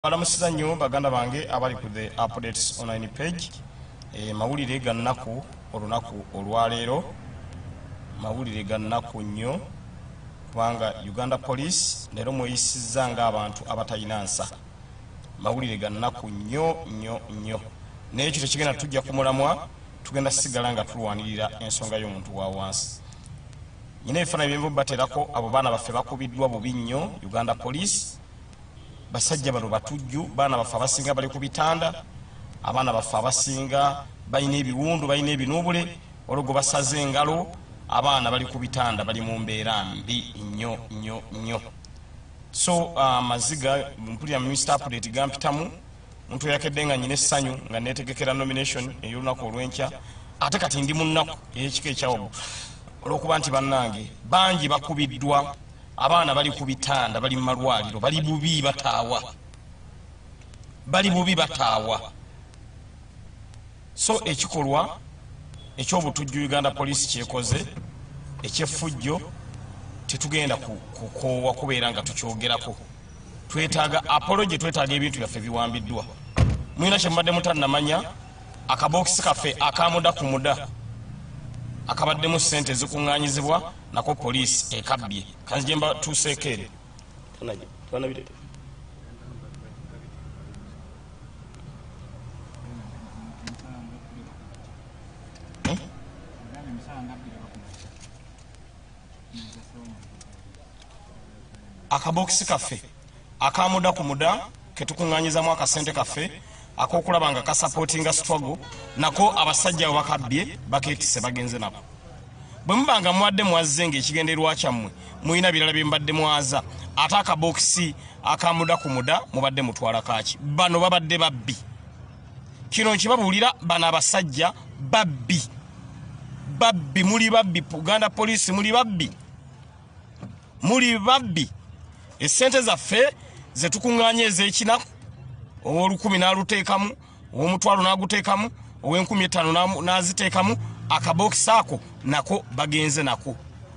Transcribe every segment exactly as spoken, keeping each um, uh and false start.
Balamusiza nnyo baganda bange abali ku the updates online page. E, mawulire gannaku olunaku olwaleero mawulire gannaku nnyo kubanga Uganda Police leero mweyisizza ng'abantu abatalina nsa. Mawulire gannaku nnyo nnyo nnyo n'ekyo tekigenda tujja kumulamwa, tugenda sigala nga tulwanirira ensonga y'omuntu wa wansi. Nyina ebifaananyi bye mbateerako abo baana baffe bakubiddwa bubi nnyo Uganda Police. Basajja bano batujju, baana baffe abasinga bali ku bitanda, abaana baffe abasinga balina ebiwundu, balina ebinuubule, olwo basaze engalo, abaana bali ku bitanda bali mu mbeera mbi nnyo nnyo nnyo. So amaziga uh, mpulira Mister Update gampitamu, muntu yakedde nga nyina essanyu nga neetegekera nomination ey'olunaku olw'enkya, ate kati ndi mu nnaku ey'ekika ekyawo olw'okuba nti bannange bangi bakubiddwa. Abaana bali ku bitanda, bali mu malwaliro, bali bubi bataawa, bali bubi bataawa. So ekikolwa eky'obutujju Uganda Police kyekoze ekyeffujjo tetugenda kukoowa kubeera nga tukyogerako. Twetaaga apology, twetaaga ebintu byaffe biwambiddwa. Mwina kye mbadde mutannamanya, akabokisi kaffe akamuda ku muda akabaddemu ssente zikuŋŋaanyizibwa nako poliisi ekabbye. Kanzije mba tuuseekeere akabokisi kaffe akamuda ku muda ketukuŋŋaanyizamu akasente kaffe akokulaba nga kasapootinga struggle nako abasajja abo bakabbye bakeetise bagenze nako. Bwe mubanga mwadde mwazze ng'ekigenderwa kyammwe muyina birala bye mbadde mwaza, ate akabokisi akamuda ku muda mubadde mutwala kaaki. Bano babadde babbi. Kino nkibabuulira, bano abasajja babbi. Babbi, muli babbi. Uganda Police muli babbi. Muli babbi. Essente zaffe ze tukuŋŋaanya ez'ekinaku, ow'olukumi n'aluteekamu, ow'omutwalo n'aguteekamu, ow'enkumi etaano n'aziteekamu, akabokisi ako nako bagenze nako.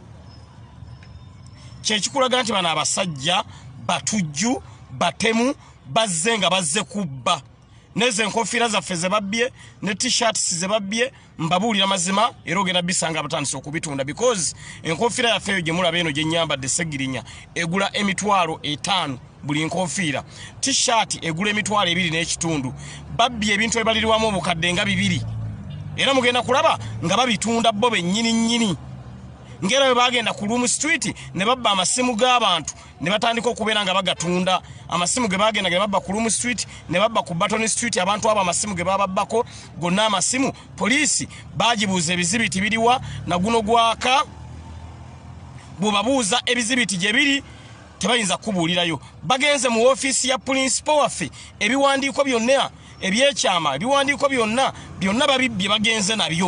Kyekikulaga nti bano abasajja batujju, batemu, bazze nga bazze kubba. Nezo enkofiira zaffe ze babbye, ne t-shirts ze babbye, mbabuulira mazima era ogenda bisanga abatandise okubitunda, because enkofiira yaffe eyo gye mulaba eno gye nnyambadde Segirinya egula emitwalo etaano buli nkofiira. T-shirt egula emitwalo ebiri n'ekitundu. Babbye ebintu ebibalirwamu obukadde nga bibiri. Era mugenda kulaba nga babitunda bo bennyini nnyini. Ngera bwe bagenda ku Room Street ne babba amasimu g'abantu ne batandika okubeera nga bagatunda. Amasimu ge bagenda ge babba ku Room Street ne babba ku Button Street, abantu abo amasimu ge bababbako gonna amasimu poliisi bagibuuza ebizibiti biriwa na guno gwaka. Bw'obabuuza ebizibiti gye biri tebayinza kubuulirayo. Bagenze mu ofiisi ya principal waffe, ebiwandiiko byonna ebyekyama, ebiwandiiko byonna byonna babibbye bagenze nabyo.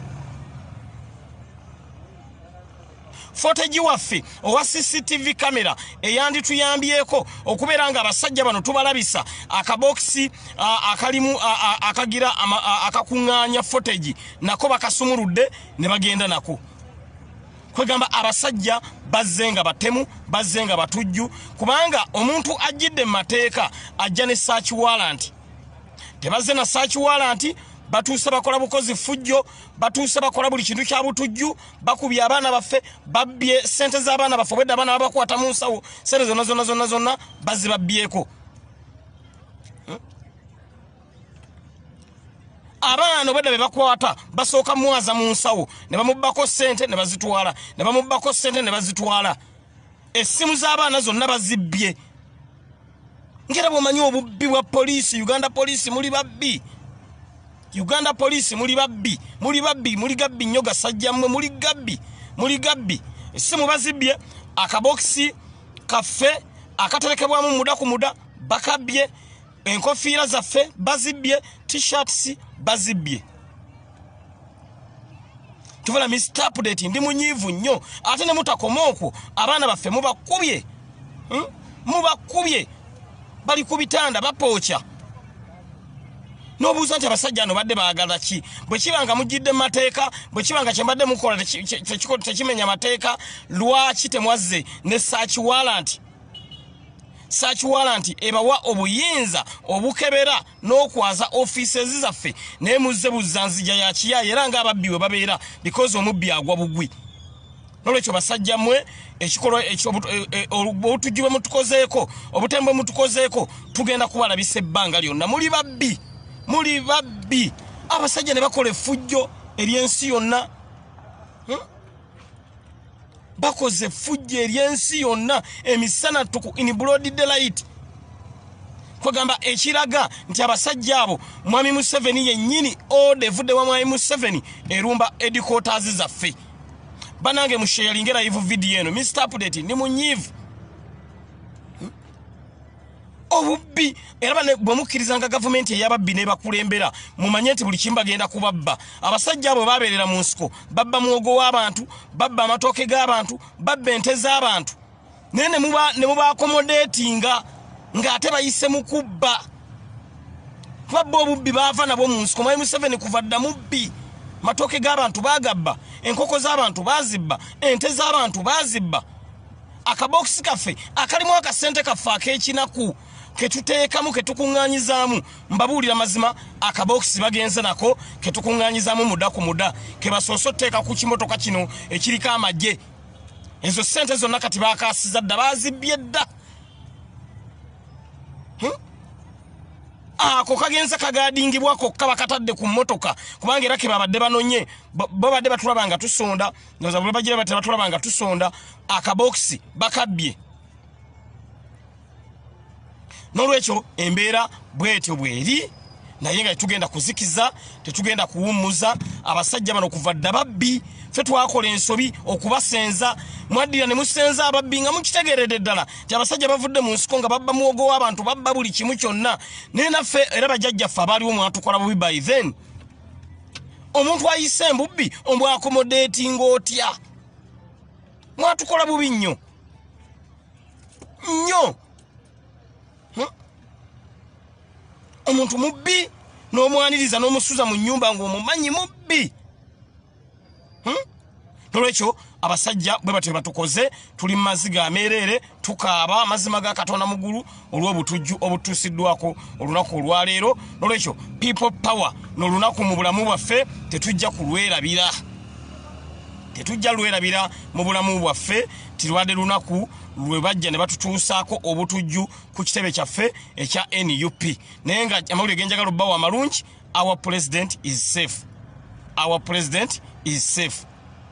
Footage waffe owa C C T V camera eyandituyambyeko okubeera nga abasajja bano tubalabisa akabokisi akalimu akagira akakuŋŋaanya footage nako bakasumuludde ne bagenda nako. Kwegamba abasajja bazze nga batemu, bazze nga batujju, kubanga omuntu ajjidde mu mateeka ajja ne search warrant. Tebazze na search warrant, batuuse bakola bukozi fujjo, batuuse bakola buli kintu kya butujju, bakubye abaana baffe, babbye ssente z'abaana baffe, obwedda abaana babakwata mu nsawo, ssente zonna zonna zonna zonna bazibabbyeko. Hmm? Abaana obwedda be bakwata basooka mwaza mu nsawo ne bamubbako ssente ne bazitwala, ne bamubbako ssente ne bazitwala. Essimu z'abaana zonna bazibbye. Ngera bw'omanyi obubbi bwa poliisi, Uganda Police muli babbi. Uganda Police muli babbi, muli babbi, muli gabbi nnyo gasajja mmwe, muli gabbi, muli gabbi. Essimu bazibbye, akabokisi kaffe akaterekebwamu muda ku muda bakabbye, enkofiira zaffe bazibbye, t-shirts bazibbye. Tubala Mister Update ndi munyiivu nnyo, ate ne mutakoma okwo abaana baffe mubakubye. Hmm? Mubakubye. Bali ku bitanda bapookya. N'obuuza nti abasajja ano badde baagala ki? Bwe kibanga mujjidde mu mateeka, bwe kibanga kye mbadde mukola tekimenya mateeka, lwaki temwazze ne search warrant? search warrant ebawa obuyinza obukebera n'okwaza offices zaffe naye muzze buzanzija ya kiyaye era ng'ababbi bwe babeera because omubbi agwa bugwi nolwekyo basajja mmwe ekikolo obutujju bwe mutukozeeko obutembo mutukozeeko tugenda kubalabisa ebbanga lyonna muli babbi muli babbi abasajja ne bakola effujjo ery'ensi yonna hmm? bakoze effujjo ery'ensi yonna emisana tuku in broad daylight kwagamba ekiraga nti abasajja abo mwami Museveni yennyini ode vudde wa mwami Museveni erumba headquarters zaffe banange musharing live video eno Mister Update ni munyivu hmm? obubbi era bane bwemukkirizanga government eyababbi ne bakulembera mumanye nti buli kimba genda kubabba abasajja abo babeerera mu nsiko babba muogo w'abantu babba amatooke g'abantu babba ente z'abantu naye ne muba ne muba accommodatinga ng'ate bayise mu kubba babba obubbi baava nabo mu nsiko mwami Museveni kuva dda mubbi matooke g'abantu bagabba enkoko z'abantu bazibba ente z'abantu bazibba akaboksi kaffe akalimu akasente kaffe ak'ekinaku ketuteekamu ketukuŋŋaanyizaamu mbabuulira mazima akaboksi bagenze nako ketukuŋŋaanyizaamu muda ku muda kebasoose oteeka ku kimotoka kino ekiriko amagye ezo sente zonna kati baakaasiza dda bazibbye dda hmm? ako kagenza kagadingibwako kaba katadde ku mmotoka kubanga era ke babadde banonye bo badde batulabanga tusonda noza bwe bagira bate batulabanga tusonda akaboksi bakabbye nolwekyo embeera bwetyo bweri naye nga tugenda kuzikiza tetugenda kuwummuza abasajja bano kuva dda babbi ffe twakola ensobi okubasenza mwaddira ne musenza ababbi nga mukitegeredde ddala ti abasajja bavudde mu nsiko nga babba muwogo w'abantu babba buli kimu kyonna naye naffe era bajjajjaffe abaaliwo mwatukola bubi by then omuntu ayise embubbi ombw accommodating otya mwatukola bubi nnyo nnyo hmm? omuntu mubbi n'omwaniriza n'omusuza mu nnyumba ng'omumanyi mubbi hmm? nolwekyo abasajja bwe batyo batukoze tuli mu maziga ameerere tukaaba amazima ga Katonda mugulu olw'obutujju obutuusiddwako olunaku olwaleero nolwekyo people power n'olunaku mu bulamu bwaffe tetujja kulwerabira tetujja lwerabira mu bulamu bwaffe tirwadde lunaku lwe bajja ne batutuusaako obutujju ku kitebe kyaffe ekya N U P naye nga amawulire genjagala obbawo amalungi our president is safe our president is safe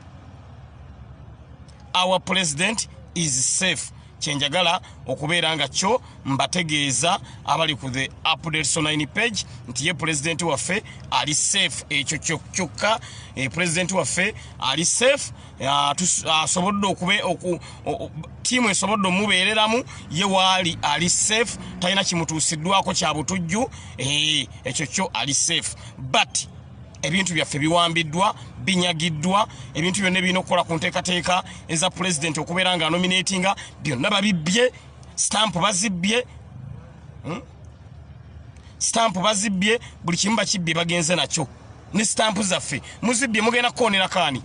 our president is safe kyenjagala okubeera nga kyo mbategeeza abali ku the updates online page nti ye president waffe ali safe ekyo kyokka e president waffe ali safe asobodde okube tiimu esobodde omubeereramu ye waali ali safe talina kimutuusiddwako kya butujju ekyo kyo ali safe but ebintu byaffe biwambiddwa binyagiddwa ebintu byonna birina okukola ku nteekateeka eza president okubeera nga nominatinga byonna babibbye stamp bazibbye hmm? stamp bazibbye buli kimu bakibbye bagenze nakyo ne stamp zaffe muzibbye mugenda kukoonera kaani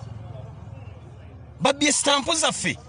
babbye stamp zaffe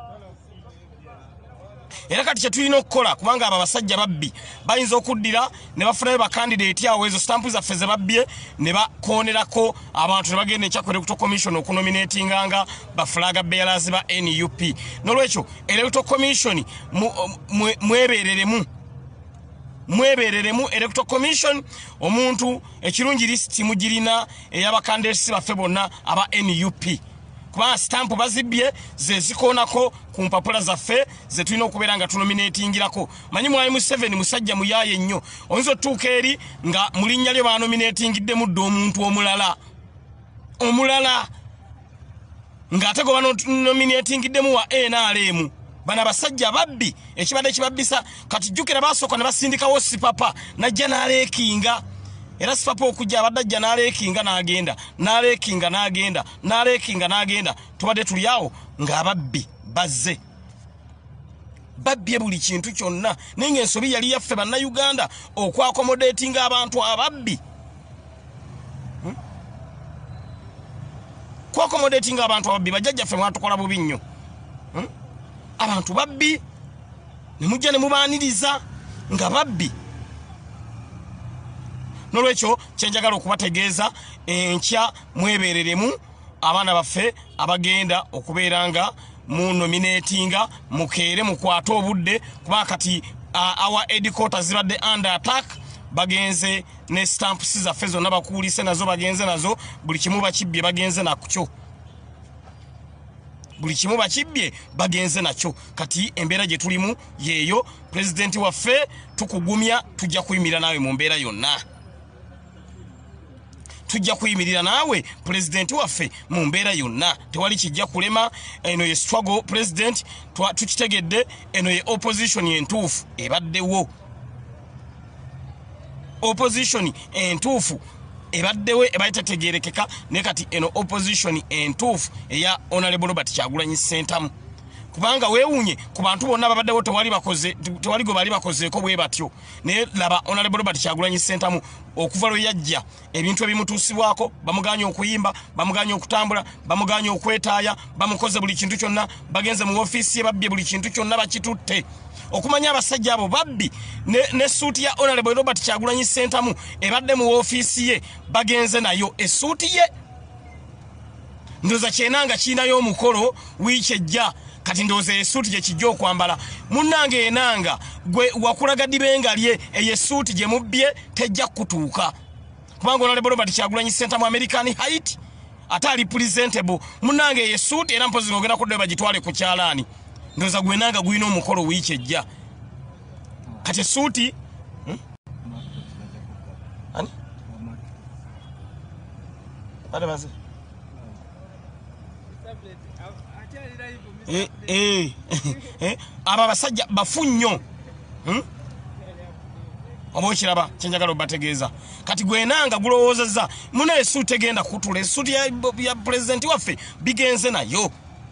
era kati kyetulina okukola kubanga abo abasajja babbi bayinza okuddira ne bafunayo bakandidate awo ezo stampu zaffe ze babbye ne bakoonerako abantu ne bagenda ekyakwa electoral commission okunominatinganga bafulaga bearers ba N U P nolwekyo electoral commission mwebereremu mwebereremu electoral commission omuntu ekirungi list mugirina ey'abakandidates baffe bonna aba N U P kuba stamp bazibye ze zikoonako ku mpapula zaffe ze tulina okubeera nga tunominatingirako manyi mwami Museveni musajja muyaye nnyo oyinza otuuka eri nga mu linnya lye banominatingiddemu dda omuntu omulala omulala ng'ate gwe banominatingiddemu wa N R M bana basajja babbi ekibadde kibabbisa kati jjukira baasooka ne basindikawo sipapa najja n'aleekinga era sipapa okujja abadde ajja n'aleekinga n'agenda n'aleekinga n'agenda n'aleekinga n'agenda tubadde tuli awo ng'ababbi bazze babbye buli kintu kyonna naye ng'ensobi yali yaffe bannayuganda okwakomodatinga abantu ababbi hmm? kwakomodatinga abantu ababbi bajjajjaffe mwatukola bubi nnyo hmm? abantu babbi ne mujja ne mubaaniriza nga babbi. Nolwekyo kyenjagala okubategeeza enkya mwebereremu abaana baffe abagenda okubeeranga mu nominatinga mukeere mukwate obudde kuba kati uh, our headquarters zibadde under attack. Bagenze ne stamps zaffe zonna bakuulise nazo bagenze nazo buli kimu bakibbye bagenze nakyo. Buli kimu bakibbye bagenze nakyo. Kati embeera gye tulimu yeeyo. President waffe tukugumya tujja kuyimirira nawe mu mbeera yonna. Tujja kuyimirira nawe president waffe mu mbeera yonna. Tewali kijja kulema. Eno ye struggle president tukitegedde. Eno ye opposition entuufu ebaddewo. Opposition entuufu ebaddewe ebaitategerekeka ne kati eno opposition entuufu eya Honorable Robert Kyagulanyi Ssentamu. Kubanga weewunye ku bantu bonna babaddewo tewali bakoze tewali go bali bakozeeko bwe batyo. Ne laba Honorable Robert Kyagulanyi Ssentamu okuva lwe yajja ebintu ebimutuusibwako bamuganya okuyimba bamuganya okutambula bamuganya okwetaaya bamukoze buli kintu kyonna bagenze mu ofiisi ye babbye buli kintu kyonna bakitutte. Okumanya abasajja abo babbi ne, ne suuti ya Honorable Robert Kyagulanyi Ssentamu ebadde mu ofiisi ye bagenze nayo esuuti ye. Ndoza kyenanga kinayo omukolo wiiki ejja kati ndoza esuuti gye kijja okwambala. Munnange enanga gwe wakulaga dibenga lye eyesuuti gye mubbye tejja kutuuka. Kubanga Honorable Robert Kyagulanyi Ssentamu American height ate ali presentable. Munnange eyesuuti era mpozi ngogenda kudde bagitwale ku kyalaani. Ndoza gwenanga gwina omukolo wiiki ejja. Kati suuti hmm? Ani? Bade baze. Eh eh eh aba basajja bafunyo. Hmm? Obochiraba kyenjagala bategeeza. Kati gwenanga gulowoozezza muna esuuti egenda kutula esuuti ya, ya president waffe bigenze nayo.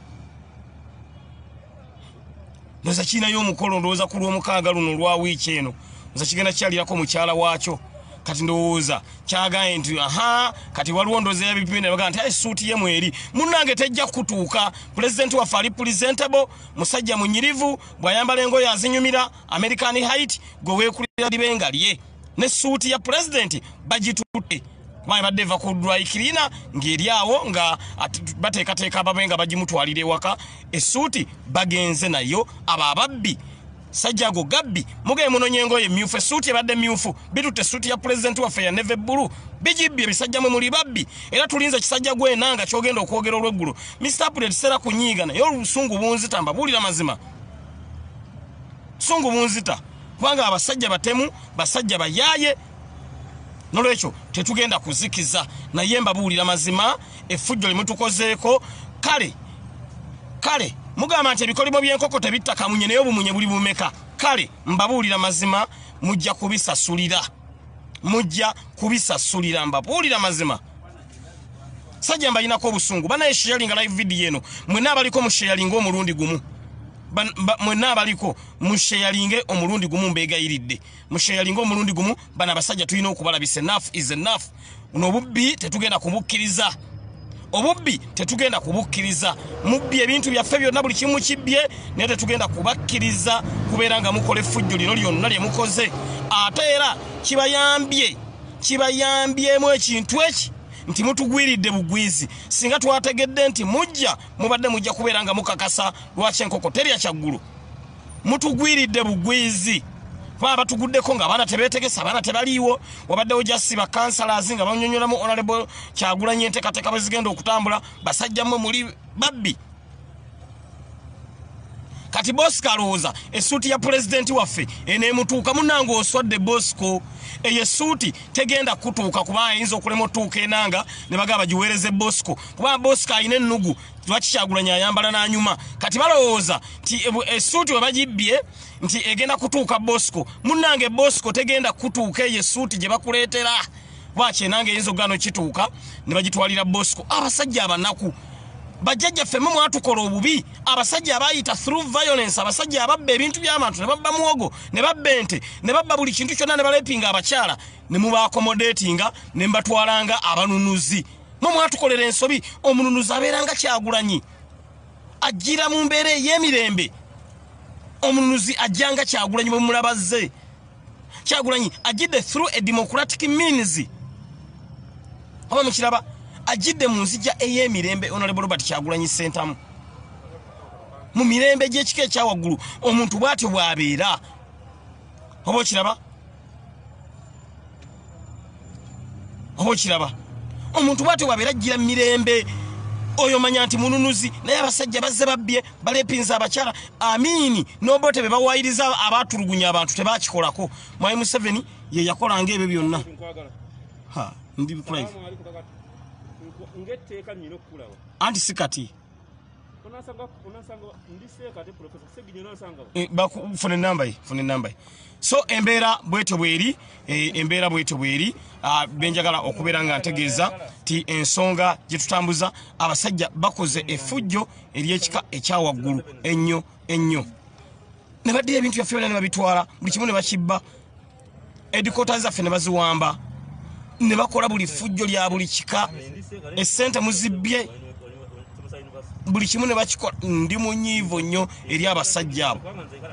Ndoza china y'omukolo ndowooza ku lw'omukaaga luno lwa wiiki eno nza kigenda kyalirako mukyala waakyo. Kati ndowooza kyagaye nti aha kati waliwo ndowooza y'ebipinde baga nti esuuti ye mweri munnange tejja kutuuka. President waffe ali presentable musajja munyirivu bw'ayambala engoye azinyumira American height gwe weekulira libenga lye ne suuti ya president bagitutte. Kuba badde va ku dry cleaner ng'eri awo nga bateekateeka ababenga bagimutwalira ewaka esuuti bagenze nayo abo ababbi. Sajjago gabbi muge munonye engoye myufu esuuti ebadde myufu bitutte suuti ya president waffe ya neve bbulu bijibbye bisajja mwe muli babbi era tulinze kisajja gwe nanga kyogenda okwogera olw'eggulu. Mister Update sera kunyiiga naye olusungu bunzita mbabuulira mazima. Sungu bunzita kubanga abasajja batemu basajja bayaaye. Nolwekyo tetugenda kuzikiza naye mbabuulira mazima effujjo limutukozeeko kale kale mugamba nti ebikolimo by'enkoko tebitta kamunye naye obumunye buli bumeka. Kale mbabuulira mazima mujja kubisasulira mujja kubisasulira mbabuulira mazima. Sajja mbayinako obusungu banaye sharinga live video eno mwenna abaliko mu sharinga omulundi gumu mwenna abaliko mu sharinga omulundi gumu mbeegayiridde mu sharinga omulundi gumu bana basajja tulina okubalabisa. Enough is enough. Uno bubbi tetugenda kumukkiriza. Obubbi tetugenda kubukkiriza. Mubbi ebintu byaffe byonna buli kimu kibbye naye tetugenda kubakkiriza kubeera nga mukola effujjo lino lyonna lye mukoze. Ate era kibayambye kibayambyemu ekintu eki nti mutugwiridde bugwizi. Singa twategedde nti mujja mubadde mujja kubeera nga mukakasa lwaki enkoko terya kyaggulu. Mutugwiridde bugwizi. Baba tuguddeko nga abaana tebeetegesa abaana tebaliiwo wabaddewo jasi ba councillors nga banyonyolamu Honorable Kyagulanyi enteekateeka bwe zigenda okutambula basajja mmwe muli babbi. Kati Bosco alowooza essuuti ya president waffe eneemutuuka munnange oswadde Bosco eyo essuuti tegenda kutuuka kuba ayinza okulema otuuka enanga ne bagamba giweereze Bosco kuba Bosco ayina ennugu lwaki Kyagulanyi ayambala n'anyuma. Kati balowooza nti essuuti we bagibbye nti egenda kutuuka Bosco. Munnange Bosco tegenda kutuuka eyo essuuti gye bakuleetera lwaki enanga eyinza ogano kituuka ne bagitwalira Bosco. Abasajja abanaku bajjajja ffemme mwatukola obubi abasajja abayita through violence abasajja ababba ebintu by'abantu ne babba muwogo ne babba ente ne babba buli kintu kyonna ne balepinga abakyala ne muba accommodatinga ne mbatwalanga abanunuzi. Mwe mwatukolera ensobi. Omununuzi abeeranga Kyagulanyi ajjira mu mbeera ey'emirembe omununuzi ajjanga Kyagulanyi bwe mulabaze Kyagulanyi ajidde through a democratic means oba mukiraba ajidde mu nzija ey'emirembe Honorable Robert Kyagulanyi Ssentamu mu mirembe gy'ekika ekyawaggulu omuntu bw'atyo bw'abeera oba okiraba oba okiraba omuntu bw'atyo bw'abeera ajjira mu mirembe oyo manya nti mununuzi naye abasajja bazze babbye balepinza abakyala Amini n'obote be bawayiriza abatulugunya abantu tebakikolako Mwai Museveni ye yakolanga ebyo byonna ha ndi prime ngetteeka nnyo okukulaba anti sikati onasanga onasanga ndiseeka te professor Seginyo onasanga e bakufune namba yi fune namba yi so embeera bwete bweri e, embeera bwete bweri uh, benjagala okubeera nga ntegeeza ti ensonga gye tutambuza abasajja bakoze effujjo ery'ekika ekyawaggulu ennyo ennyo ne baddira ebintu byaffe byonna ne babitwala buli kimu ne bakibba edikota zaffe ne baziwamba ne bakola buli ffujjo lya buli kika essente muzibbye buli kimu ne bakikola ndi munyiivu nnyo eri abasajja abo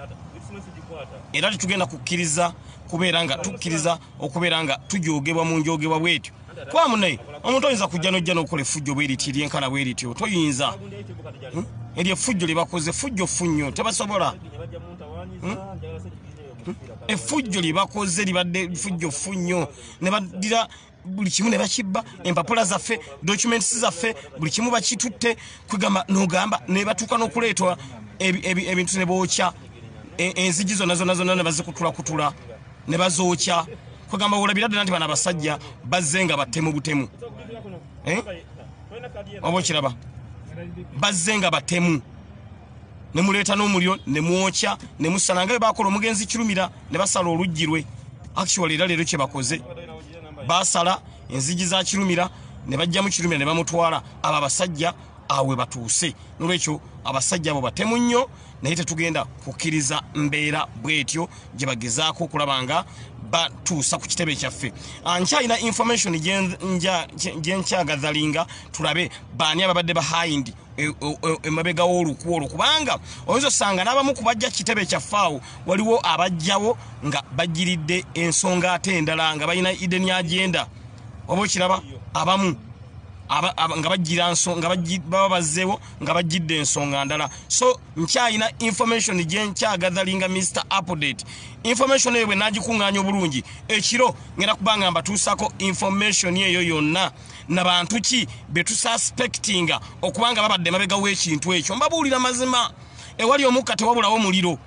era tetugenda kukkiriza kubeera nga tukkiriza okubeera nga tujoogebwa mu njogebwa bwetyo kwa munaye omuntu oyinza kujja n'ojja n'okola effujjo bweriti eryenkana bwerityo toyinza hmm? eryo effujjo lye bakoze effujjo funnyo tebasobola hmm? hmm? effujjo lye bakoze libadde effujjo funnyo ne baddira buli kimu ne bakibba empapula zaffe documents zaffe buli kimu bakitutte kwegamba n'ogamba ne batuuka n'okuleetwa ebintu ne bookya enzigi zonna zonna zonna ne bazikutula kutula ne bazookya kwegamba olabira ddala nti bano abasajja bazze nga battemu butemu eh? oba okiraba bazze nga battemu ne muleeta n'omuliro ne mwokya ne musala nga bwe bakola omugenzi Kirumira ne basala oluggi lwe actually era leero kye bakoze basala enzigi za Kirumira ne bajja mu Kirumira ne bamutwala aba abasajja awe batuuse nolwekyo abasajja abo batemu nnyo naye tetugenda kukkiriza mbeera bwetyo gye bagezaako okulabanga batuusa ku kitebe kyaffe ankyalina information gye nkyagazalinga tulabe baani ababadde bahayindi emabega w'oluku olwo kubanga oyinza osanga n'abamu ku bajja kitebe kyaffe awo waliwo abajjawo nga bajjiridde ensonga ate endala nga balina ideni agenda oba okiraba abamu aba, aba nga bajira nsonga baba bazzeewo nga bajjidde ensonga ndala so nkyayina information gye nkyagazalinga Mister Update information eyo bwe nagikunganya obulungi ekiro ngenda kubanga mbatuusako information eyo yonna n'abantu ki betu suspectinga okubanga babadde mabega w'ekintu ekyo mbabuulira mazima ewali omukka tewabulawo muliro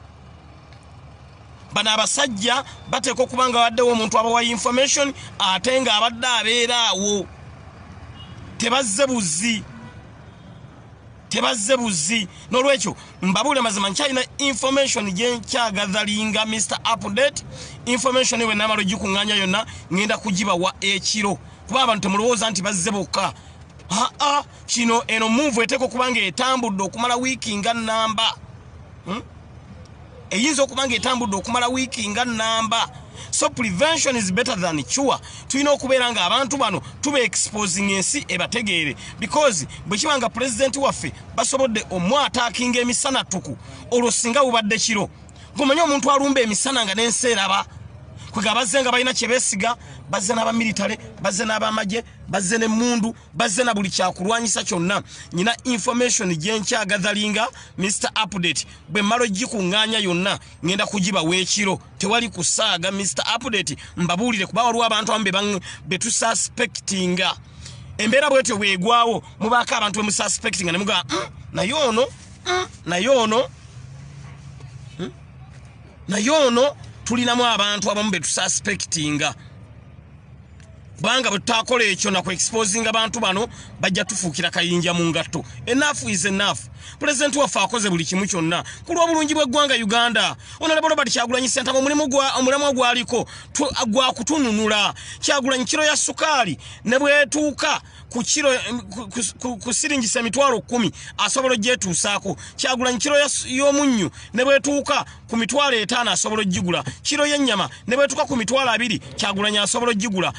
bana abasajja bateeka okubanga waddewo omuntu abawa information ate nga abadde abeeraawo tebazze buzi tebazze buzi n'olwekyo mbabuule mazima nkyalina information gye nkyagazalinga Mister Update information ewe n'amalo gikuŋŋaanya yonna ngenda kugibawa ekiro kuba abantu temulowooza nti bazze bokka aa kino eno move eteeka okubanga etambudde okumala wiiki nga nnamba hmm? eyinza okubanga etambudde okumala wiiki nga nnamba so prevention is better than cure tulina okubeera nga abantu bano tuba exposing ensi ebategeere because bwe kibanga president waffe basobodde omwataakinga emisana tuku olwo singa bubadde kiro ng'omanye omuntu alumba emisana nga n'ensi eraba kwega bazze nga balina kye beesiga bazze n'abamilitale bazze n'abamagye bazze n'emmundu bazze na buli kyakulwanyisa kyonna nyina information gye nkyagazalinga Mister Update bwe mmalo gikuŋŋaanya yonna ngenda kugibawa ekiro tewali kusaaga Mister Update mbabuulire kuba waliwo abantu abamu be tususpectinga embeera bwetyo bwegwawo mubaako abantu be mususpectinga ne mugamba mm, naye ono mm, naye ono mm, naye ono tulinamu abantu abamu be tususpectinga banga butakola ekyo na ku exposing abantu bano bajja tufuukira kayinja mu ngatto enough is enough president waffe akoze buli kimu kyonna ku lw'obulungi bw'eggwanga Uganda Honorable Robert Kyagulanyi Ssentamu omulimu gwa omulamu gwaliko gwa kutununula Kyagulanyi kiro ya sukaali ne bwetuuka ku kiro ku siringisa emitwalo kkumi asobola ogyetuusaako Kyagulanyi kiro y'omunnyu ne bwetuuka ku mitwalo etaano asobola oggigula kiro y'ennyama ne bwetuuka ku mitwalo abiri Kyagulanyi asobola oggigula naye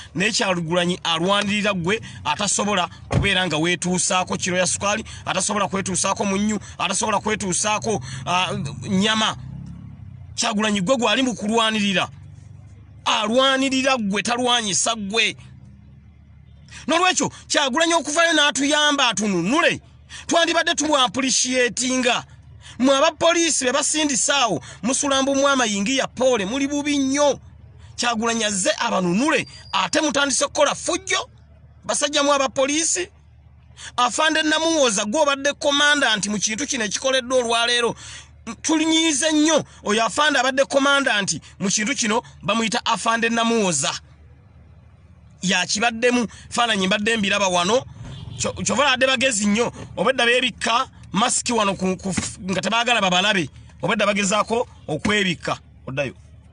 Kyagulanyi alwanirira gwe atasobola kubeera nga weetuusaako kiro ya sukali, atasobola kwetuusaako munnyu, atasobola kwetuusaako uh, nyama. Kyagulanyi gwe gwali mu kulwanirira, alwanirira gwe talwanyisa gwe. Nolwekyo Kyagulanyi okuvayo n'atuyamba atununule, twandibadde tumwappreciatinga. Mwe abapoliisi be basindisaawo musulambu mu amayingi ya pole muli bubi nnyo. Kyagulanyi azze abanunule ate mutandise okukola fujjo basajja mu abapoliisi. Afande Namuwoza gwe obadde commandant mu kintu kino ekikoleddwa olwaleero. Tulinyize nnyo oyo afande abadde commandant mu kintu kino bamuyita Afande Namuwoza. Yakibaddemu faananyi mbadde mbiraba wano. Kyova adde bagezi nnyo obedda beebikka masiki wano nga tebaagala babalabe, obedda bagezaako okwebikka. Oddayo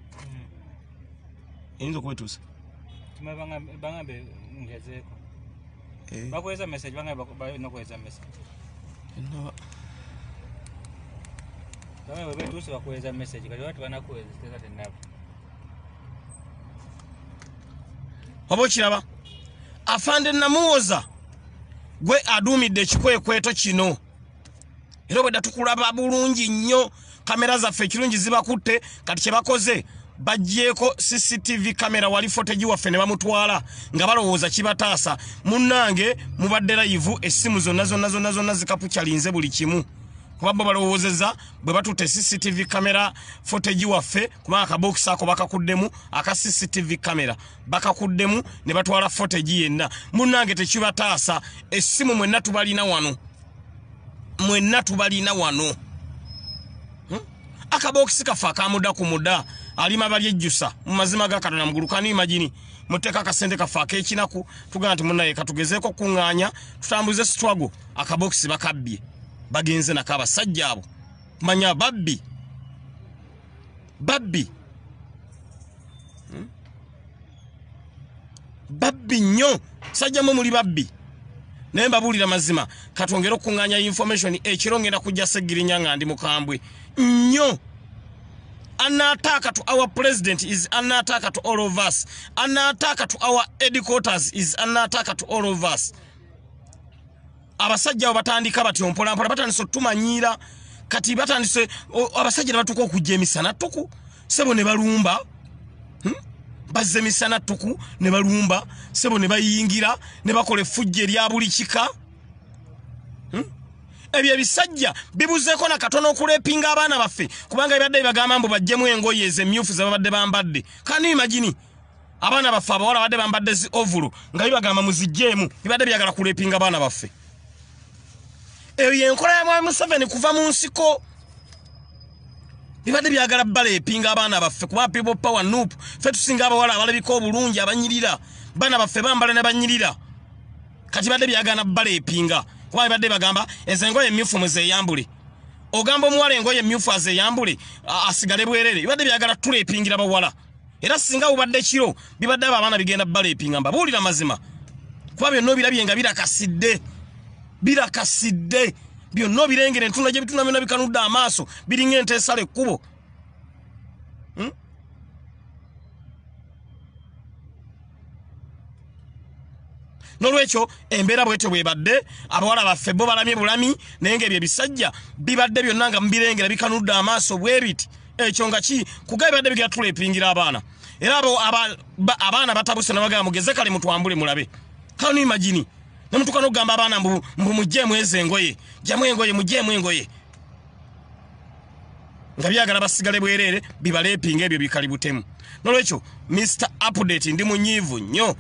eyinza okwetuusa bangambe ngezeeko bakweza message bangambe nokweza message bangambe betuuse bakweza message kati watu banakweza teza tenabo oba okiraba. Afande Namuwoza gwe aduumidde ekikwekweto kino era obwedda tukulaba bulungi nnyo. Kamera zaffe ekirungi zibakutte kati kye bakoze bajjeeko C C T V kamera wali footage waffe ne bamutwala nga balowooza kibataasa. Munnange mubadde live essimu zonna zonna zonna zonna zikapucalinze buli kimu kuba bo balowoozeza bwe batutte C C T V kamera footage waffe kuba akabokisi ako bakakuddemu aka C C T V kamera bakakuddemu ne batwala footage yenna. Munnange tekibataasa, essimu mwenna tubalina wano, mwenna tubalina wano. hmm? Akabokisi kafa akamuda ku muda alima bali ejjusa mu mazima ga Katonda mugulu kani imagine muteka akasente kafa ak'ekinaku tugamba nti munnaye katugezeeko kuŋŋaanya tutambuze struggle. Akabokisi bakabbye bagenze nako abasajja abo manya babbi babbi hmm? babbi nnyo sajjamu muli babbi naye mbabuulira mazima katwongera okuŋŋaanya information ekiro ngenda kujja Segirinya nga ndi mukambwe nnyo. An attack to our president is an attack to all of us. An attack to our headquarters is an attack to all of us. Abasajja batandika bati ompola mpola batandise otumanyira kati batandise abasajja batuko okujja emisana tuku sebo ne balumba hmm? Bazze emisana tuku ne balumba sebo ne bayingira ne bakola effujje lya buli kika hmm? Ebyo ebisajja bibuzeeko na katono okulepinga abaana baffe kubanga ebadde bagamba mbu bajjemu engoye ez'emmyufu ze babadde bambadde. Kani imagine abaana baffe abawala badde bambadde zi ovulu nga bibagamba muzijjeemu bibadde byagala kulepinga abaana baffe. Eyo yenkola ya Mwami Museveni kuva mu nsiko bibadde byagala balepinga abaana baffe kuba people power noop ffe tusinga abawala abalabika obulungi abanyirira baana baffe bambala ne banyirira kati badde byagala balepinga kuba bibadde bagamba ezengoye emmyufu muzeyambule. Ogamba omuwala engoye emmyufu azeyambule asigale bwerere bibadde byagala tulepingira bawala era singa bubadde kiro bibadde abaana bigenda balepinga mbabuulira mazima kuba byonna birabye nga birakasidde birakasidde byonna birengere ntuna gye bituna byonna bikanudde amaaso biringa ente esala ekkubo. hmm? Nolwekyo embeera bwete bwebadde abawala baffe bo balamye bulami naye nga ebyo ebisajja bibadde byonna nga mbirengera bikanudde amaaso bwe biti. Ekyo nga ki kuga bibadde bigera tulepingira abaana era abo abaana batabuse nabagamba mugeze kale mutwambule mulabe. Kano imagine namutuka n'ogamba abaana mbu mujjeemu ezo engoye jamu engoye mujjeemu engoye nga byagala basigale bwerere bibalepinga ebyo bikali butemu. Nolwekyo Mister Update ndi munyiivu nnyo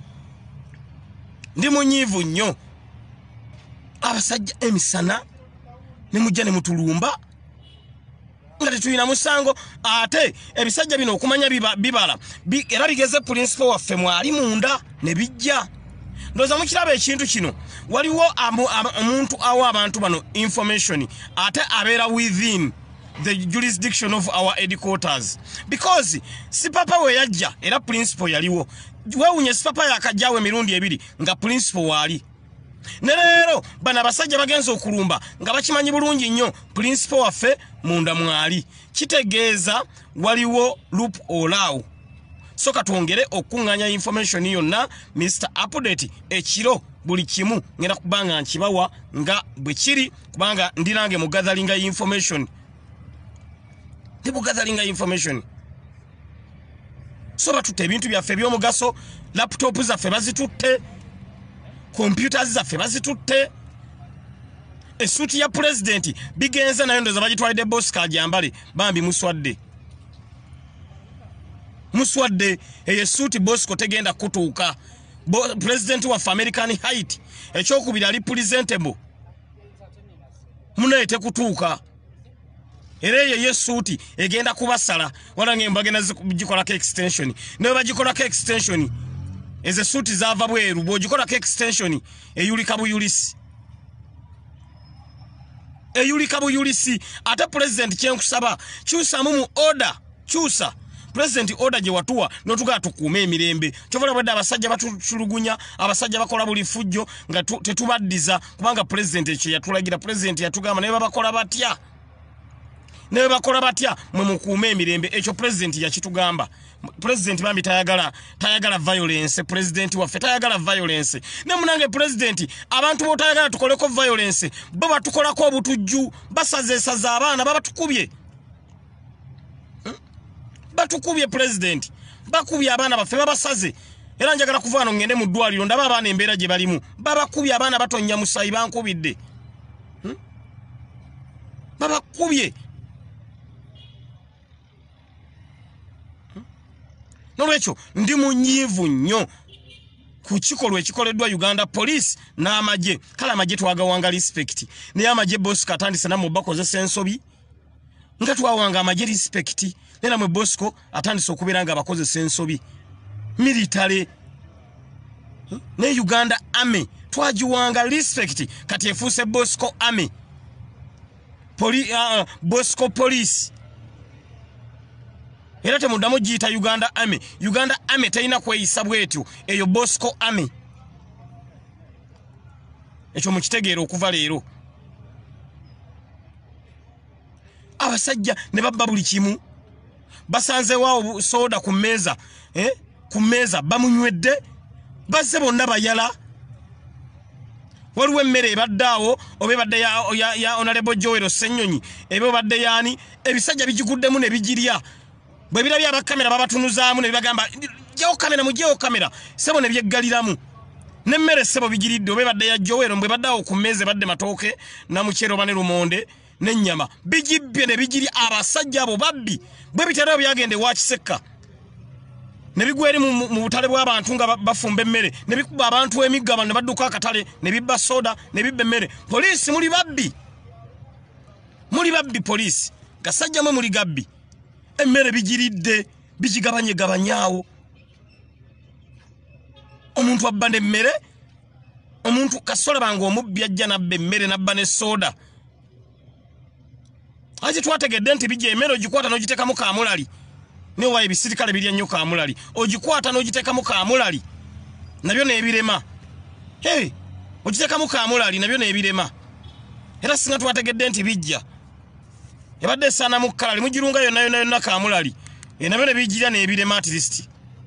ndi munyiivu nnyo. Abasajja emisana ne mujja ne mutulumba nga tetulina musango ate ebisajja bino okumanya bibala era bigeze principal waffe mwali munda ne bijja. Ndoza mukiraba ekintu kino waliwo omuntu awa abantu bano information ate abeera within the jurisdiction of our headquarters because si papa we yajja era principal yaliwo wewunye si papa yakajjawe mirundi ebiri nga principal wali ne leero bana abasajja bagenza okulumba nga bakimanyi bulungi nnyo principal waffe munda mwali kitegeeza waliwo loop olawo so katwongere okunganya information yonna Mister Update ekiro buli kimu ngenda kubanga nkibawa nga bwe kiri kubanga ndirange mu gathering information ndi mu gathering information so batutte ebintu byaffe by'omugaso laptop zaffe bazitutte computers zaffe bazitutte esuti ya president bigenza nayo ndoza bagitwalide boss kajambale bambi muswadde muswadde eye suti boss ko tegenda kutuuka Bo, president wa American height ekyokubira ali presentable munaete kutuuka era ye suti egenda kubasala wala ngemba gena zikikola ke extension ne bagikola ke extension eze suti zava bweru bogikola ke extension eyulika buyulisi eyulika buyulisi ate president kyenkusaba kyusa mu order kyusa president order je watuwa notuga tukume emirembe kyovola bwedde abasajja batuchulugunya abasajja bakola buli fujjo nga tetubaddiza kubanga president ekyo yatulagira president yatugamba naye babakola batya naye bakola batya mwe mukume emirembe ekyo president yakitugamba president bambi tayagala tayagala violence president waffe tayagala violence ne munange president abantu bo tayagala tukoleko violence bo batukolako obutujju basaze saza abaana baba tukubye batukubye president bakubye abaana baffe babasaze era njagala kuvaano ngende mu ddwaliro ndaba abaana embeera gye balimu babakubye abaana batonya musayi bankubidde hmm? babakubye hmm? nolwekyo ndi munyiivu nnyo ku kikolwa ekikoleddwa Uganda Police n'amagye kale amagye twagawanga respect naye amagye boss katandise namwe bakozesa ensobi nga twawanga amagye respect nena mwe Bosco atandise okubeera nga abakozesa ensobi military ne Uganda Army twajiwanga respect kati efuuse Bosco Army Poli, uh, Bosco Police era temudamu giyita Uganda Army Uganda Army tayina kweyisa bwetyo eyo Bosco Army ekyo mukitegeera okuva leero abasajja ne babba buli kimu basanze wao soda ku meza eh ku meza bamunywedde bazze bonna bayala waliwo emmere ebaddaawo oba ebadde ya, ya, ya Honorable Joel Ssenyonyi ebe badde yani ebisajja bijiguddemu ne bijirya bwe birabya abakamera babatunuzaamu ne bibagamba jeo kamera mujeo kamera sebo ne byeggaliramu nemmere sebo bigiridde oba badde ya Joel mbwe baddaawo ku meza badde matooke na mukyero bane lumonde n'ennyama bijibye ne bijiri abasajja abo babbi bwe bitera byagende wa Kiseka ne bigweri mu butale bw'abantu nga bafumba emmere ne bikuba abantu emigaba ne badduka akatale ne bibba soda ne bibba emmere police muli babbi muli babbi police gasajja mwe muli gabbi emmere bigiridde bijigabanye gabanyaawo omuntu abba n'emmere omuntu kasola bango omubbi ajja nabba emmere nabba ne soda aje twategedde nti bijje emmere ogikwata n'ogiteekamu kaamulali ne wayi bisirikale birya nnyo kaamulali ogikwata n'ogiteekamu kaamulali nabyo n'ebirema hey ogiteekamu kaamulali nabyo n'ebirema era singa twategedde nti bijja ebadde esaana mu kalali mugirunga yonna yonna yonna kaamulali e nabyo ne bijjira n'ebirema at least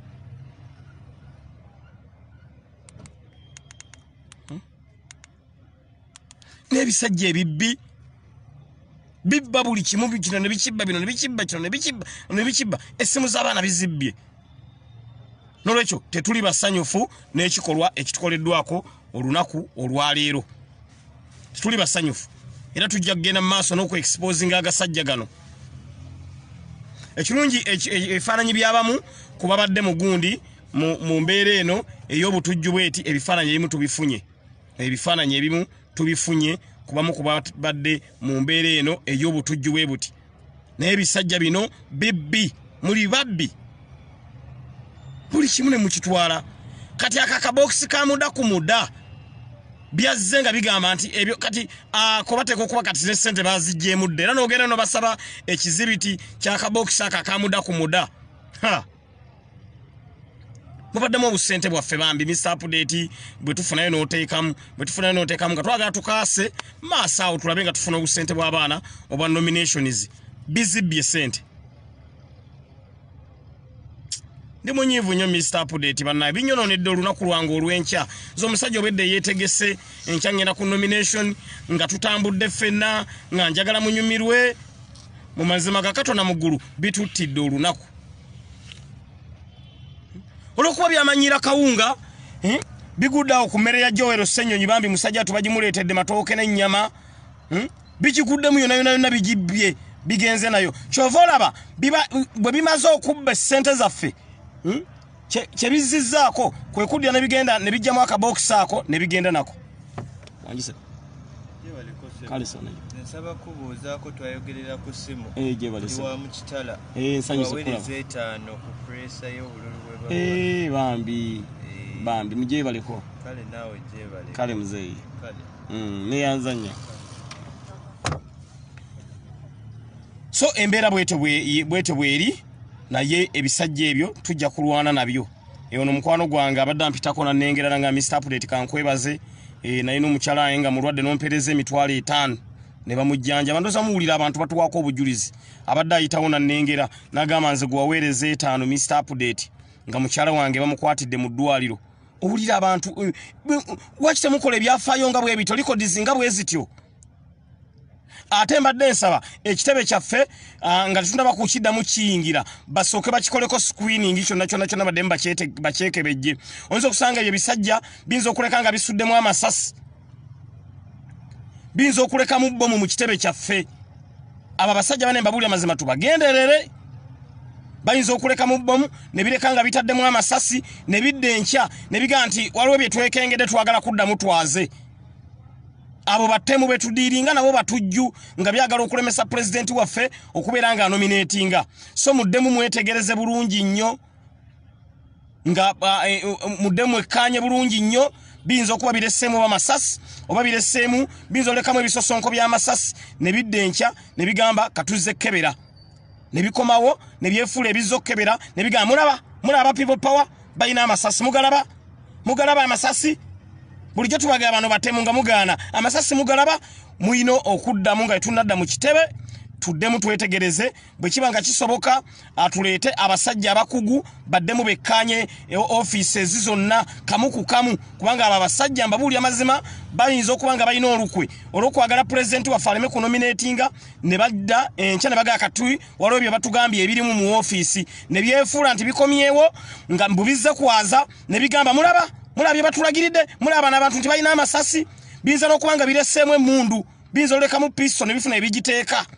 hmm? n'ebisajja ebibbi bibba buli kimu bikino ne bikibba bino ne bikibba kino ne bikibba ne bikibba essimu z'abaana bizibbye nolwekyo tetuli basanyufu n'ekikolwa ekitukoleddwako olunaku olwaleero tetuli basanyufu era tujja kugenda mu maaso n'okuexposinga agasajja gano ekirungi ebifaananyi by'abamu ku babadde mu gundi mu mbeera eno ey'obutujju bweti ebifaananyi ebimu tubifunye ebifaananyi ebimu tubifunye kubamu kubadde mu mbeera eno ey'obutujju bwe buti naye ebisajja bino bibbi muli babbi buli kimu ne mukitwala kati akakabokisi ka muda ku muda byazze nga bigamba nti ebyo kati ko bateeka okuba kati ne ssente baziggyemu dda era n'ogenda no basaba ekizibiti kyakabokisi aka ka muda ku muda ha mubaddemu obusente bwaffe bambi Mister Update bwe tufunayo n'oteekamu bwe tufunayo n'oteekamu nga twagala tukaase maaso awo tulabe nga tufuna obusente bw'abaana obwa nominations bizibbye sente ndi munyivu nnyo Mister Update bannaye binyononedde olunaku lwange olw'enkya z'omusajja obedde yeetegese enkya ngenda ku nomination nga tutambudde ffenna nga njagala munyumirwe mu mazima ga Katonda mu ggulu bituttidde olunaku olw'okuba byamanyira kawunga eh? Biguddawo ku mmere ya Joel Ssenyonyi bambi musajja tubagimuleetedde matooke n'ennyama hmm? Bikiguddemu yonna yonna yonna bigibbye bigenze nayo kyova olaba bwe bimaze okubba ssente zaffe hmm? kye bizizzaako kwe kuddya ne bigenda ne bijjamu akabokisi ako ne bigenda nako wangise kale sana nsaba kubuuzaako twayogerera ku simu eh je bale wa mu kitala eh nsanyuse kula etaano ku pressure y'obululu bwe baba eh bambi bambi muje baleko kale nawe je bale kale mzee kale mm ne yanzanya so embera bwete bwe bwete bweri naye ebisajja ebyo tujja kulwana nabyo e ono mukwano gwange abadde mpitako na nengera nga Mister Update kankwebaze e naye no mukyala enga mulwadde nompereze emitwalo etaano ne bamujjanja bandoza muwulira abantu batuwako obujulizi abadde ayitawo na nengera nagamba nze gwaweereza etaano Mister Update nga mukyala wange bamukwatidde mu ddwaliro owulira abantu wakite mukola ebyafaayo nga bwe bito likodizi nga bwe zityo ate mbadde nsaba ekitebe kyaffe nga tetundaba kukiddamu kiyingira basooke bakikoleko screening kyonna kyonna kyonna badde bakyekebejje oyinza okusanga ebyo bisajja biyinza okuleka nga bisuddemu amasasi biyinza okulekamu bbomu mu kitebe kyaffe abo abasajja bane mbabulira mazima tubagenderere bayinza okulekamu bbomu ne bireka nga bitaddemu amasasi ne bidde enkya ne biga nti waliwo bye twekengedde twagala kuddamu twaze abo batemu betudiringa nabo batujju nga byagala okulemesa president waffe okubeera nga nominatinga so muddemu mwetegereze bulungi nnyo nga uh, e, muddemu ekanye bulungi nnyo biyinza okuba biresseemu bamasasi oba biresseemu biyinza olekamu ebisosonko by'amasasi ne bidde enkya ne bigamba katuze kebera ne bikomawo ne byefuula ebizza okkebera ne bigamba mulaba mulaba people power bayina amasasi mugalaba mugalaba amasasi bulijjo tubaga abantu batemu nga mugaana amasasi mugalaba muino okuddamu nga tunadda mu kitebe tuddemu twetegereze bwe kibanga kisoboka atuleete abasajja abakugu baddemu bekkanye offices zonna kamu ku kamu kubanga aba abasajja mbabuulya mazima bayinza okuba nga balina olukwe olw'okwagala president waffe aleme ku nominatinga ne badda enkya ne bagaa katui waliwo bye batugambye ebirimu mu office ne byefuula nti bikomyewo nga mbubizze kwaza ne bigamba mulaba mulabye batulagiridde mulaba n'abantu nti balina amasasi biyinza n'okuba nga biresseemu emmundu biyinza olekamu pisto ne bifuna ebigiteeka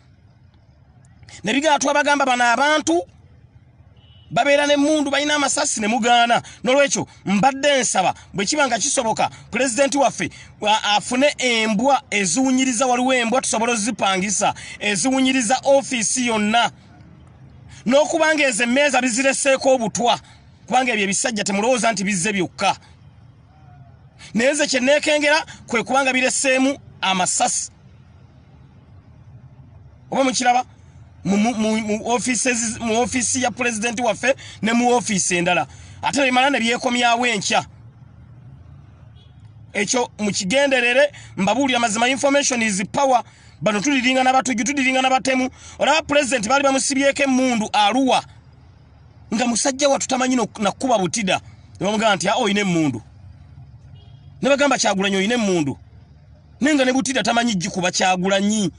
ne bigala twabagamba bano abantu babeera n'emmundu balina amasasi ne mugaana n'olwekyo mbadde nsaba bwe kiba nga kisoboka pulezidenti waffe afune embwa eziwunyiriza waliwo embwa tusobola ozipangisa eziwunyiriza ofiisi yonna n'okubanga ezo emmeeza bizireseeko obutwa kubanga ebyo ebisajja temulowooza nti bizze byokka naye ze kye neekengera kwe kubanga biresseemu amasasi oba mukiraba mu office ya president waffe ne mu office endala ate bimala ne byekomyawo enkya ekyo mukigenderere mbabuulira mazima information is power bano tuliringa n'abatujju tuliringa n'abatemu olaba president baali bamusibyeko emmundu aluwa nga musajja wa tutamanyi nakuba butida ne bamugamba nti oyina emmundu ne bagamba Kyagulanyi oyina emmundu nenga ne butida tamanyi gikuba Kyagulanyi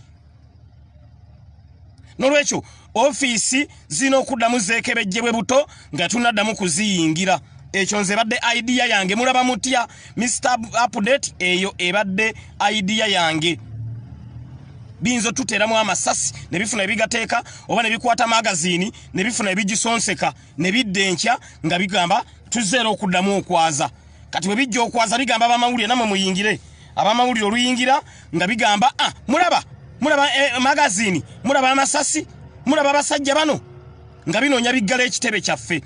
n'olwekyo office zino okuddamu zeekebejjebwe buto nga tunaddamu kuziyingira ekyo nze badde idea yange mulaba mutya Mister Update eyo ebadde idea yange binzo tuteramu amasasi ne bifuna ebigateeka oba ne bikwata magazini ne bifuna ebigisonseka ne bidde enkya nga bigamba tuzeera okuddamu okwaza kati bwe bijja okwaza bigamba abamawulire namwe muyingire abamawulire oluyingira nga bigamba ah mulaba mulaba eh, magazini mulaba amasasi mulaba abasajja bano nga binoonya biggala ekitebe kyaffe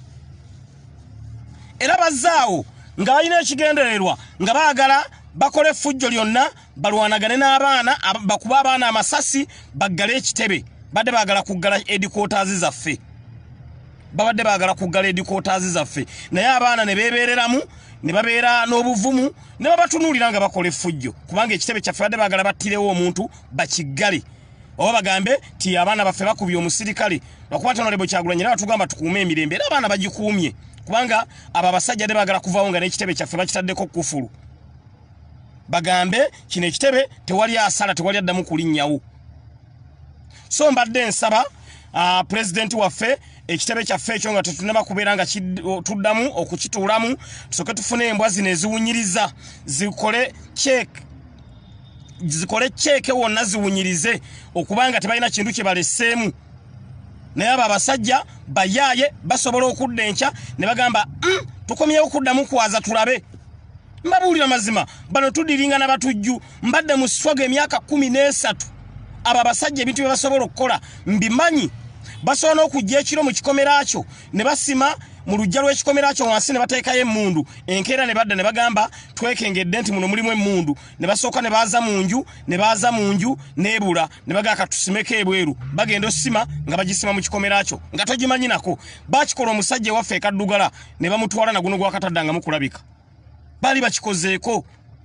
era bazaawo nga balina ekigendererwa nga baagala bakole effujjo lyonna balwanagane n'abaana bakuba abaana amasasi baggale ekitebe badde baagala kuggala headquarters zaffe babadde baagala kuggala headquarters zaffe naye abaana ne beebeereramu ne babeera n'obuvumu ne babatunuulira nga bakola effujjo kubanga ekitebe kyaffe badde baagala battirewo omuntu bakiggale oba bagambe ti abaana baffe bakubye omusirikale lwakuba Honorable Kyagulanyi era batugamba tukuume emirembe era abaana bagikuumye kubanga aba basajja bagala kuvaawo nga n'ekitebe kyaffe bakitaddeko kufulu bagambe kino ekitebe tewali asala tewali addamu kulinnyawo so mbadde nsaba uh, president waffe ekitebe kyaffe ekyo nga tetunaba kubeera nga tuddamu okukituulamu tusoke tufune embwa zino eziwunyiriza zikole check zikole check wonna ziwunyirize okubanga tebalina kintu kye balesseemu naye abo abasajja bayaaye basobola okudda enkya ne bagamba mm, tukomyewo kuddamu kwaza tulabe mbabuulira mazima bano tudiringa n'abatujju mbadde mu swaga emyaka kumi n'esatu aba abasajja ebintu bye basobola okukola mbimanyi basobola okujja ekiro mu kikomera kyo ne basima mu lujja lw'ekikomera kyo wansi ne bateekayo emmundu enkeera ne badda ne bagamba twekengedde nti muno mulimu emmundu ne basooka ne baaza mu nju ne baaza mu nju n'ebula ne bagamba tusimeko ebweru bagenda osima nga bagisima mu kikomera kyo nga togimanyi nako bakikola omusajja ewaffe ekaddugala ne bamutwala na guno gwakataddangamu kulabika bali bakikozeeko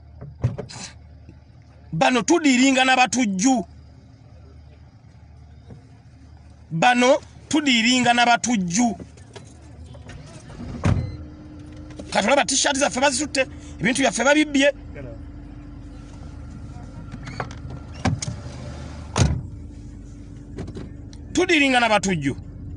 bano tudiringa n'abatujju bano tudiringa n'abatujju katulaba t-shirt zaffe bazitutte ebintu byaffe babibbye tudiringa n'abatujju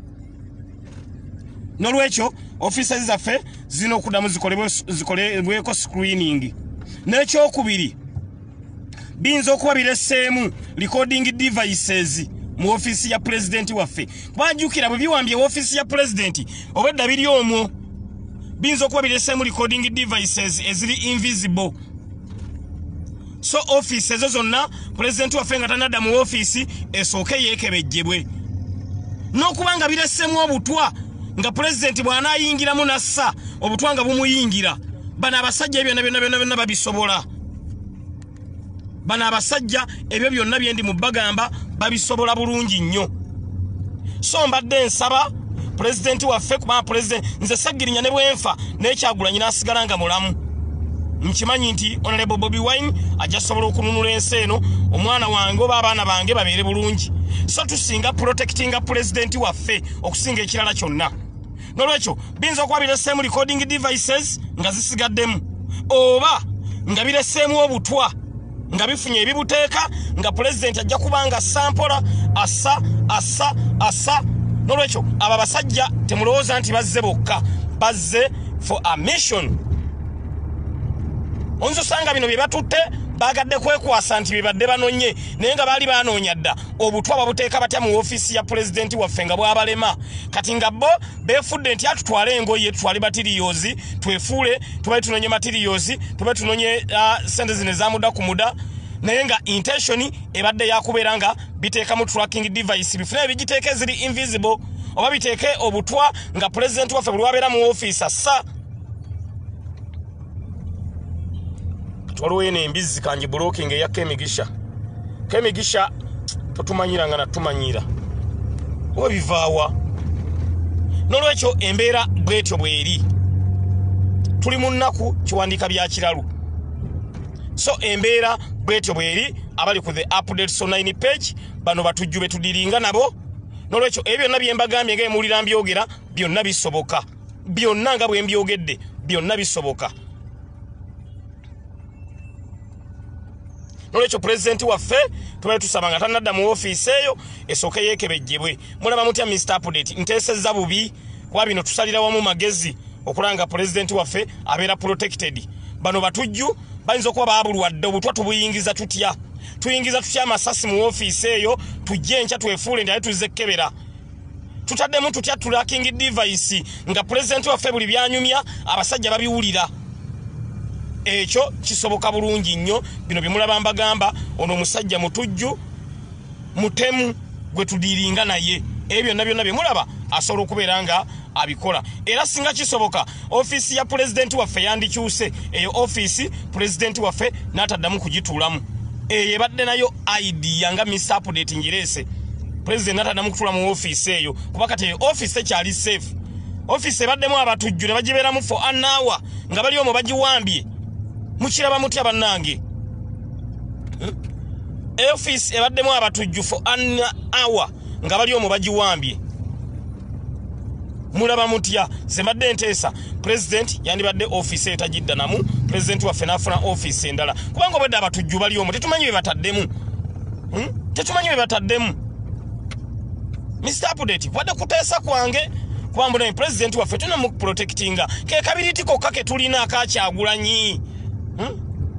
n'olwekyo offices zaffe zino okuddamu zikolebweko screening n'ekyokubiri biyinza okuba biresseemu recording devices mu office ya president waffe banjukira bwe biwambye office ya president obedda biri omwo biyinza okuba biresseemu recording devices eziri invisible so office ezo zonna president waffe nga tanadda mu office esooke yeekebejjebwe n'okubanga biresseemu obutwa nga president bw'anaayingiramu nassa obutwa nga bumuyingira bano abasajja ebyo byonna byonna byonna babisobola bano abasajja ebyo byonna byendi mu bagamba babisobola bulungi nnyo so mbadde nsaba president waffe kubanga president nze saggirinya ne bwenfa n'Ekyagulanyi n'asigala nga mulamu nkimanyi nti Honorable Bobi Wine ajja sobola okununula ensi eno omwana wange oba abaana bange babeere bulungi so tusinga protectinga president waffe okusinga ekirala kyonna n'olwekyo biyinza okuba biresseemu recording devices nga zisigaddemu oba nga biresseemu obutwa nga bifunye ebibuteeka nga president ajja kubanga sampola assa assa assa n'olwekyo abo abasajja temulowooza nti bazze bokka bazze for a mission onzosanga bino bye batutte bagadde kwekwasa nti bibadde banonye naye nga baali banoonya dda obutwa babuteeka batya mu office ya president waffe nga bwabalema kati nga bo beefudde nti atutwale engoye tutwale materials twefuule tubaye tunonye materials tubaye tunonye uh, sente zino ezamudda ku muda naye nga intention ebadde yakubeera nga biteeka mu tracking device bifune bigiteeke eziri invisible oba biteeke obutwa nga president waffe buli wabeera mu office assa waliwo yene embizi kanji blocking eya Kemigisha Kemigisha totumanyira nga natumanyira oba bivaawa n'olwekyo embeera bwetyo bweri tuli mu nnaku kiwandiika bya kiralu so embeera bwetyo bweri abali ku the updates online page bano batujju betudiringa nabo n'olwekyo ebyo byonna bye mbagambye nga emuwulira mbyogera byonna bisoboka byonna nga bwe mbyogedde byonna bisoboka n'olwekyo president waffe tubaye tusaba nga tanadda mu office eyo esooke yeekebejjebwe mulaba mutya Mister Update nteesezza bubi kuba bino tusalira wamu magezi okulanga president waffe abeera protected bano batujju bayinza okuba baabulwadde obutwa tubuyingiza tutya tuyingiza tutya amasasi mu office eyo tujje enkya twefuule ndi aye tuzze kkebera tutaddemu tutya tracking device nga president waffe buli byanyumya abasajja babiwulira ekyo kisoboka bulungi nnyo bino bimulaba mbagamba ono omusajja mutujju mutemu gwe tudiringa naye ebyo byonna byonna bimulaba asobola okubeera nga abikola era singa kisoboka office ya president waffe yandikyuse eyo office president waffe n'ataddamu kugituulamu eyo ebadde nayo I D yanga Mister Update ngireese president n'ataddamu kutuula mu office eyo kuba kati eyo office ekyali safe office ebaddemu abatujju ne bagibeeramu for an hour nga bali omwo bagiwambye mukiraba mutya bannange office ebaddemu abatujju for an hour nga bali omwo bagiwambye. Mulaba mutya zembadde nteesa president yandibadde office etajidda namu president waffe n'afuna office endala kubanga obadde abatujju bali omwo tetumanyi bye bataddemu. Hmm? Tetumanyi bye bataddemu. Mister Update wadde kuteesa kwange kubanga ne president waffe tuna mu protectinga ke kabiriti kokka ke tulina akakyagulanyi. Hmm?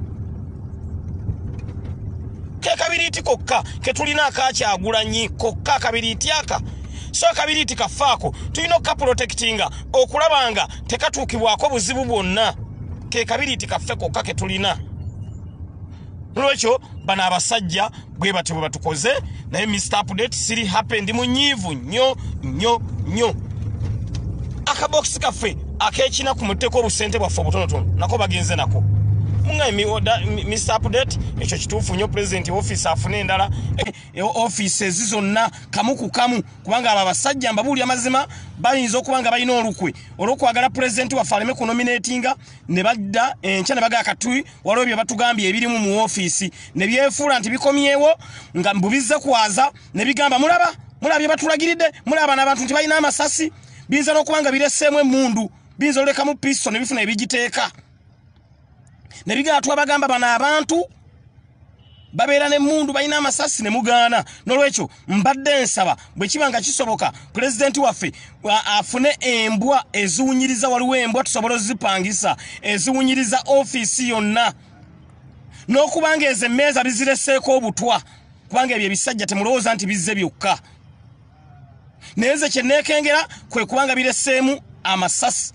Ke kabiriti kokka ke tulina akakyagulanyi kokka kabiriti aka. So kabiriti kafaako tulina ka protectinga okulabanga tekatuukibwako buzibu bwonna. Ke kabiriti kaffe kokka ke tulina. Lwekyo bana abasajja bwe bati bwe batukoze naye Mister Update siri happy ndi munyivu nnyo nnyo nnyo. Akabox kaffe akekina ku muteko obusente bwaffe obutonotono nako bagenze nako. Munga mi oda Mister Update ekyo kituufu nnyo president office afune endala e offices zonna kamu ku kamu kubanga aba basajja mbabuli amazima bayinza okubanga balina olukwe olwokwagala president wafaleme ku nominatinga ne badda enkya ne baga akatui waliwo bye batugambye ebirimu mu office ne byefuula nti bikomyewo nga mbubizza kwaza ne bigamba mulaba mulabye batulagiridde mulaba n'abantu nti balina amasasi binza n'okubanga bireseemu emmundu binza olekamu pisto ne bifuna ebigiteeka ne bigatwa bagamba bana abantu babeera ne mundu balina amasasi ne mugaana nolwekyo mbadde nsaba bwe kibanga kisoboka president waffe afune embwa eziwunyiriza waliwo embwa tusobola ozipangisa eziwunyiriza office yonna n'okubanga ezo emmeeza bizireseeko obutwa kubanga ebyo ebisajja temulowooza nti bizze byokka naye ze kye neekengera kwe kubanga bireseemu amasasi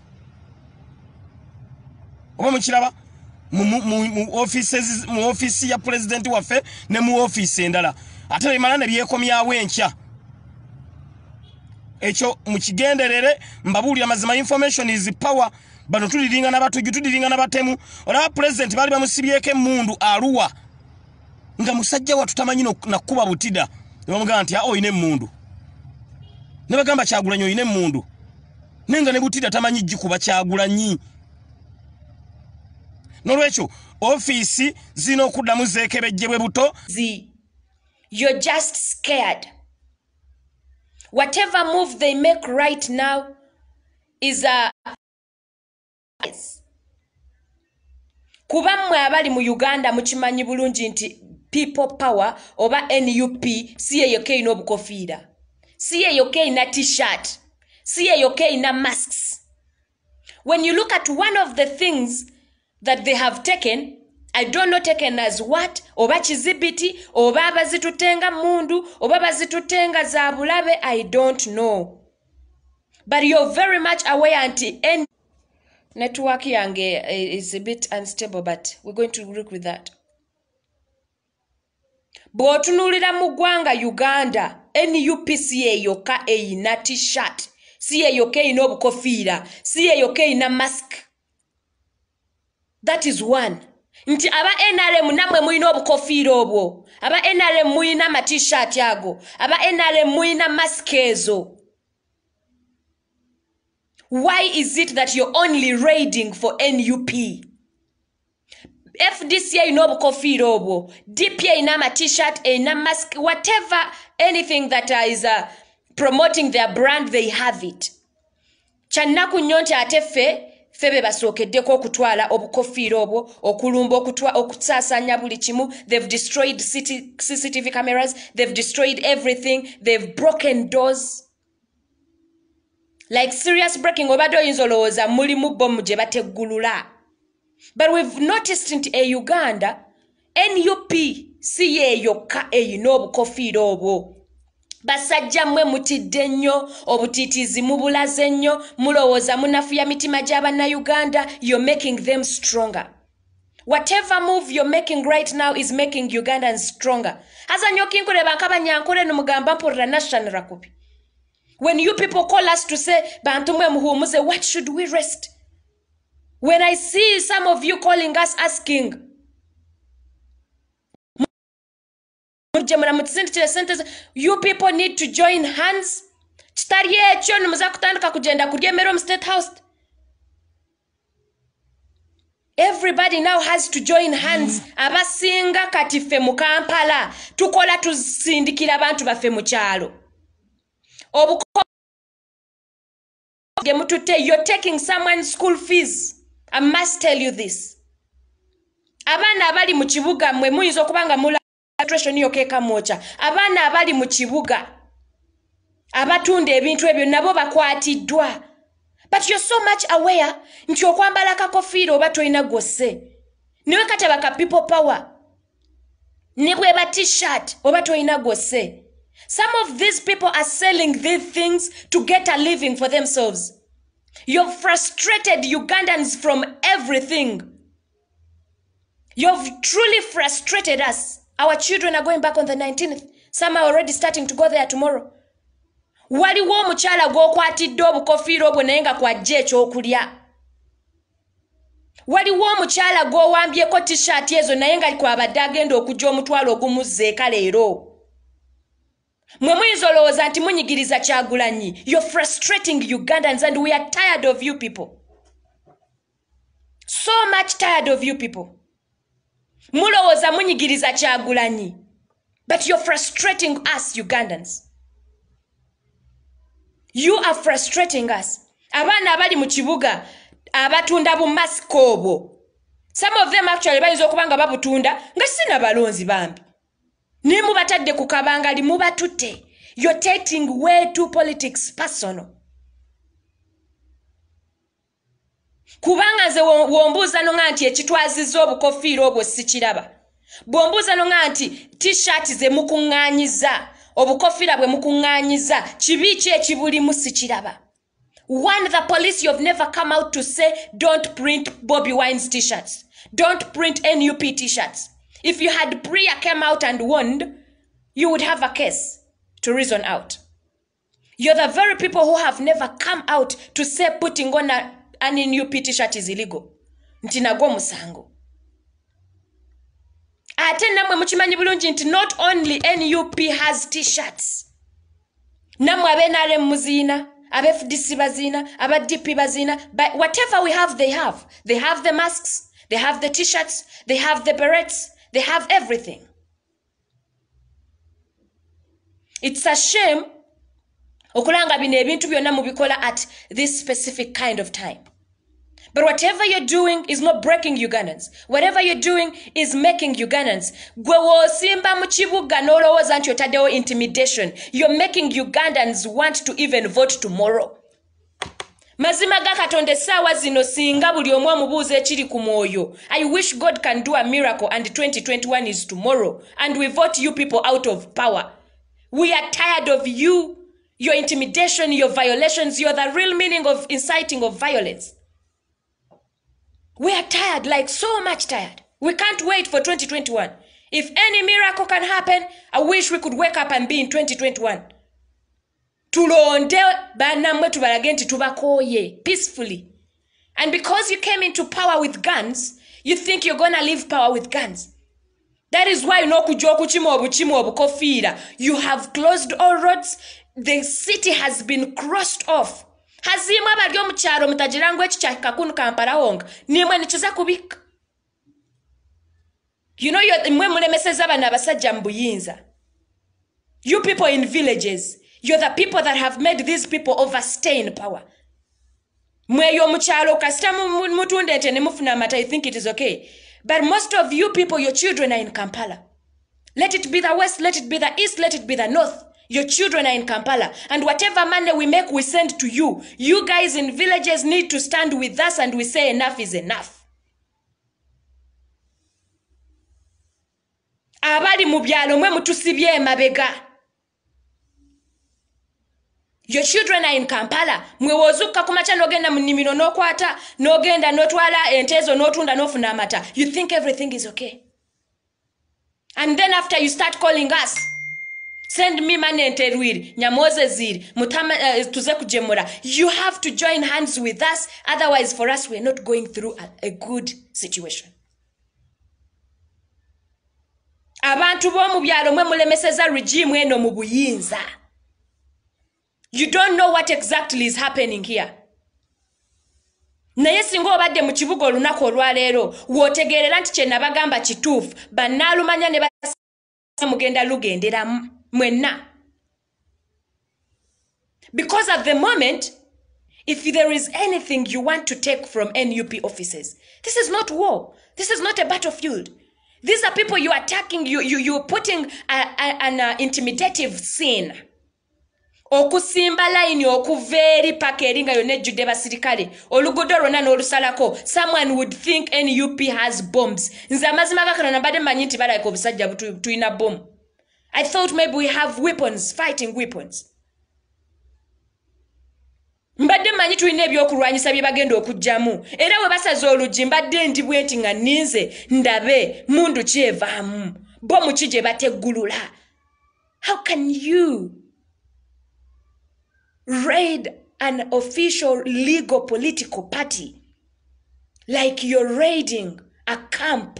oba mukiraba mu mu offices mu office ya president waffe ne mu office endala ate bimala ne byekomyawo enkya ekyo mu kigenderere mbabulira mazima information is power bano tuliringa n'abatuju tuliringa n'abatemu olaba president bali bamusibyeko emmundu aluwa nga musajja wa tutamanyi nakuba butida ne bamugamba nti oyine emmundu ne bagamba Kyagulanyi oyine emmundu nenga ne butida tamanyi jikuba Kyagulanyi. Nolwekyo office zino okuddamu zeekebejjebwe buto. You're just scared. Whatever move they make right now is a kuba mmwe abali mu Uganda mukimanyi bulungi nti people power oba N U P si yeyo keino obukofiira si yeyo keina t-shirt si yeyo keina masks. When you look at one of the things that they have taken, I don't know taken as what, oba kizibiti, oba abazitutenga mundu, oba bazitutenga za bulabe, I don't know. But you're very much aware anti any network yange is a bit unstable, but we're going to work with that. Bwotunulira mu ggwanga Uganda, N U P C A yoka eyina t-shirt, C A yoka eyina obukofiira, C A yoka eyina mask. That is one. Nti aba N R M namwe muina obukofiira obwo. Aba N R M muina ma t-shirt yago. Aba N R M muina mask ezo. Why is it that you're only raiding for N U P? F D C A ina obukofiira obwo. D P A ina ma t-shirt, ina mask, whatever, anything that is uh, promoting their brand, they have it. Channaku nyonti atefe febe basookeddeko okutwala obukofiira obwo okulumba okutwa okutsasanya buli kimu. They've destroyed city, C C T V cameras, they've destroyed everything, they've broken doors like serious breaking. Obadde oyinza olowooza mulimu bomu gye bateggulula. But we've noticed in a Uganda N U P si ye yokka eyina obukofiira obwo. Basajja mwe mutidde nnyo obutiitiizi mubulaze nnyo mulowooza munafuya mitima gy'abanna Uganda. You're making them stronger. Whatever move you're making right now is making Ugandans stronger. Haza nyokinkule bankaba nyankole numugamba mpurira national rakupi. When you people call us to say bantu mwe muhumuze, what should we rest? When I see some of you calling us asking you people need to join hands. Chitari ekyo nimuza kutandika kugenda kulyemera mu State House. Everybody now has to join hands. Abasinga kati ffe mu Kampala tukola tusindikira abantu baffe mu kyalo. Obuko you're taking someone's school fees. I must tell you this. Abana abali mu kibuga mwe muyinza okubanga mula situation yokeka mocha. Abana abali mu kibuga abatunda ebintu ebyo nabo bakwatiddwa. But you're so much aware nti okwambala kakofiira oba toyina gose. Niwe kataba ka people power. Niwe ba t-shirt oba toyina gose. Some of these people are selling these things to get a living for themselves. You've frustrated Ugandans from everything. You've truly frustrated us. Our children are going back on the nineteenth. Some are already starting to go there tomorrow. Waliwo omukyala gw'okwatidde obukofiira obwo naye nga kwajja ekyokulya. Waliwo omukyala gw'owambyeko t-shirt ezo naye nga kwabadde agenda okujja omutwalo ogumuzza eka leero. Mwe muyinza olowooza nti munyigiriza Kyagulanyi. You're frustrating Ugandans and we are tired of you people. So much tired of you people. Mulowooza munyigiriza Kyagulanyi. But you're frustrating us Ugandans. You are frustrating us. Abana abali mu kibuga abatunda bu mask obwo. Some of them actually bayinza okubanga babutunda nga sina balonzi bambi. Ni mubatadde ku kabangali mubatute. You're taking way too politics personal. Kubanga nze wombuuza no nganti ekitwaziza obukofiira obwo sikiraba. Bwombuuza no nganti t-shirt ze mukunganyiza obukofiira bwe mukunganyiza kibi ki ekibulimu sikiraba. One, the police, you've never come out to say don't print Bobby Wine's t-shirts. Don't print N U P t-shirts. If you had Priya came out and warned, you would have a case to reason out. You're the very people who have never come out to say putting on a, an N U P t-shirt is illegal. Ntinago musango. Ate namwe mukimanyi bulungi nti not only N U P has t-shirts. Namwe abenale muzina, abe F D C bazina, aba D P bazina, but whatever we have, they have. They have the masks, they have the t-shirts, they have the berets, they have everything. It's a shame okulanga bino ebintu byonna mubikola at this specific kind of time. But whatever you're doing is not breaking Ugandans. Whatever you're doing is making Ugandans. Gwe wosimba mu kibuga n'olowooza nti otaddewo intimidation. You're making Ugandans want to even vote tomorrow. Mazima ga Katonda essaawa zino singa buli omu amubuuza ekiri ku mwoyo. I wish God can do a miracle and twenty twenty-one is tomorrow and we vote you people out of power. We are tired of you, your intimidation, your violations. You're the real meaning of inciting of violence. We are tired, like so much tired. We can't wait for twenty twenty-one. If any miracle can happen, I wish we could wake up and be in twenty twenty-one. Tulonde banamwe tubalage nti tubakoye peacefully. And because you came into power with guns, you think you're gonna leave power with guns. That is why no kujja okuchima obuchima obukofiira. You have closed all roads. The city has been crossed off. Hazimwa bali omukyalo mutajirangu ekikya kakunu Kampala wonga. Nimwe nikiza kubika. You know you're mwe mulemeseza bana abasajja mbuyinza. You people in villages, you're the people that have made these people overstay in power. Mwe yo mukyalo kasita mutunde ente ne mufuna amata, you think it is okay. But most of you people, your children are in Kampala. Let it be the west, let it be the east, let it be the north. Your children are in Kampala. And whatever money we make, we send to you. You guys in villages need to stand with us and we say enough is enough. Abali mu byalo mwe mutusibye emabega. Your children are in Kampala. Mwe wozuka kumacha nogenda mu nnimiro n'okwata, nogenda n'otwala entezo n'otunda n'ofuna amata. You think everything is okay. And then after you start calling us, send me money enterwiri, nyamoze ziri, mutama uh, tuze kujemura. You have to join hands with us. Otherwise for us, we're not going through a, a good situation. Abantu bomu byalo mwe mulemeseza regime eno mu buyinza. You don't know what exactly is happening here. naye singa obadde mu kibuga olunaku olwaleero wootegeerera nti kye nabagamba kituufu bannaalumanya ne mugenda lugenderamu mwenna. Because at the moment, if there is anything you want to take from N U P officers, this is not war. This is not a battlefield. These are people you are attacking, you, you, you're putting a, a, an uh, intimidative scene. Okusimba line okuveri pakeringa yonejjude basirikale olugudo lwonna n'olusalako. Someone would think N U P has bombs. Nze amazima gakano nabadde mmanyi nti balayika obusajja tulina bomb. I thought maybe we have weapons, fighting weapons. Mbadde mmanyi tulina ebyokulwanyisa bye bagenda okujjamu. Era we basaze oluggi mbadde ndi bwenti nga nninze ndabe mundu ki evaamu. Bomu ki gye bateggulula. How can you raid an official legal political party like you're raiding a camp?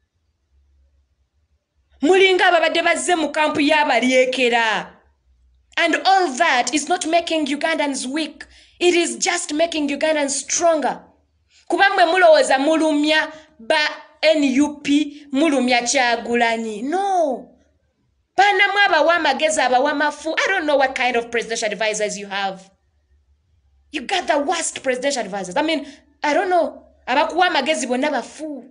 Mulinga ababadde bazze mu kampu y'abaliekera. And all that is not making Ugandans weak. It is just making Ugandans stronger. Kubamwe mulowooza mulumya ba N U P mulumya Kyagulanyi. No. Bana mwaba wamageza aba wamafu. I don't know what kind of presidential advisors you have. You got the worst presidential advisors. I mean, I don't know. Abakuwa magezi bonna bafu.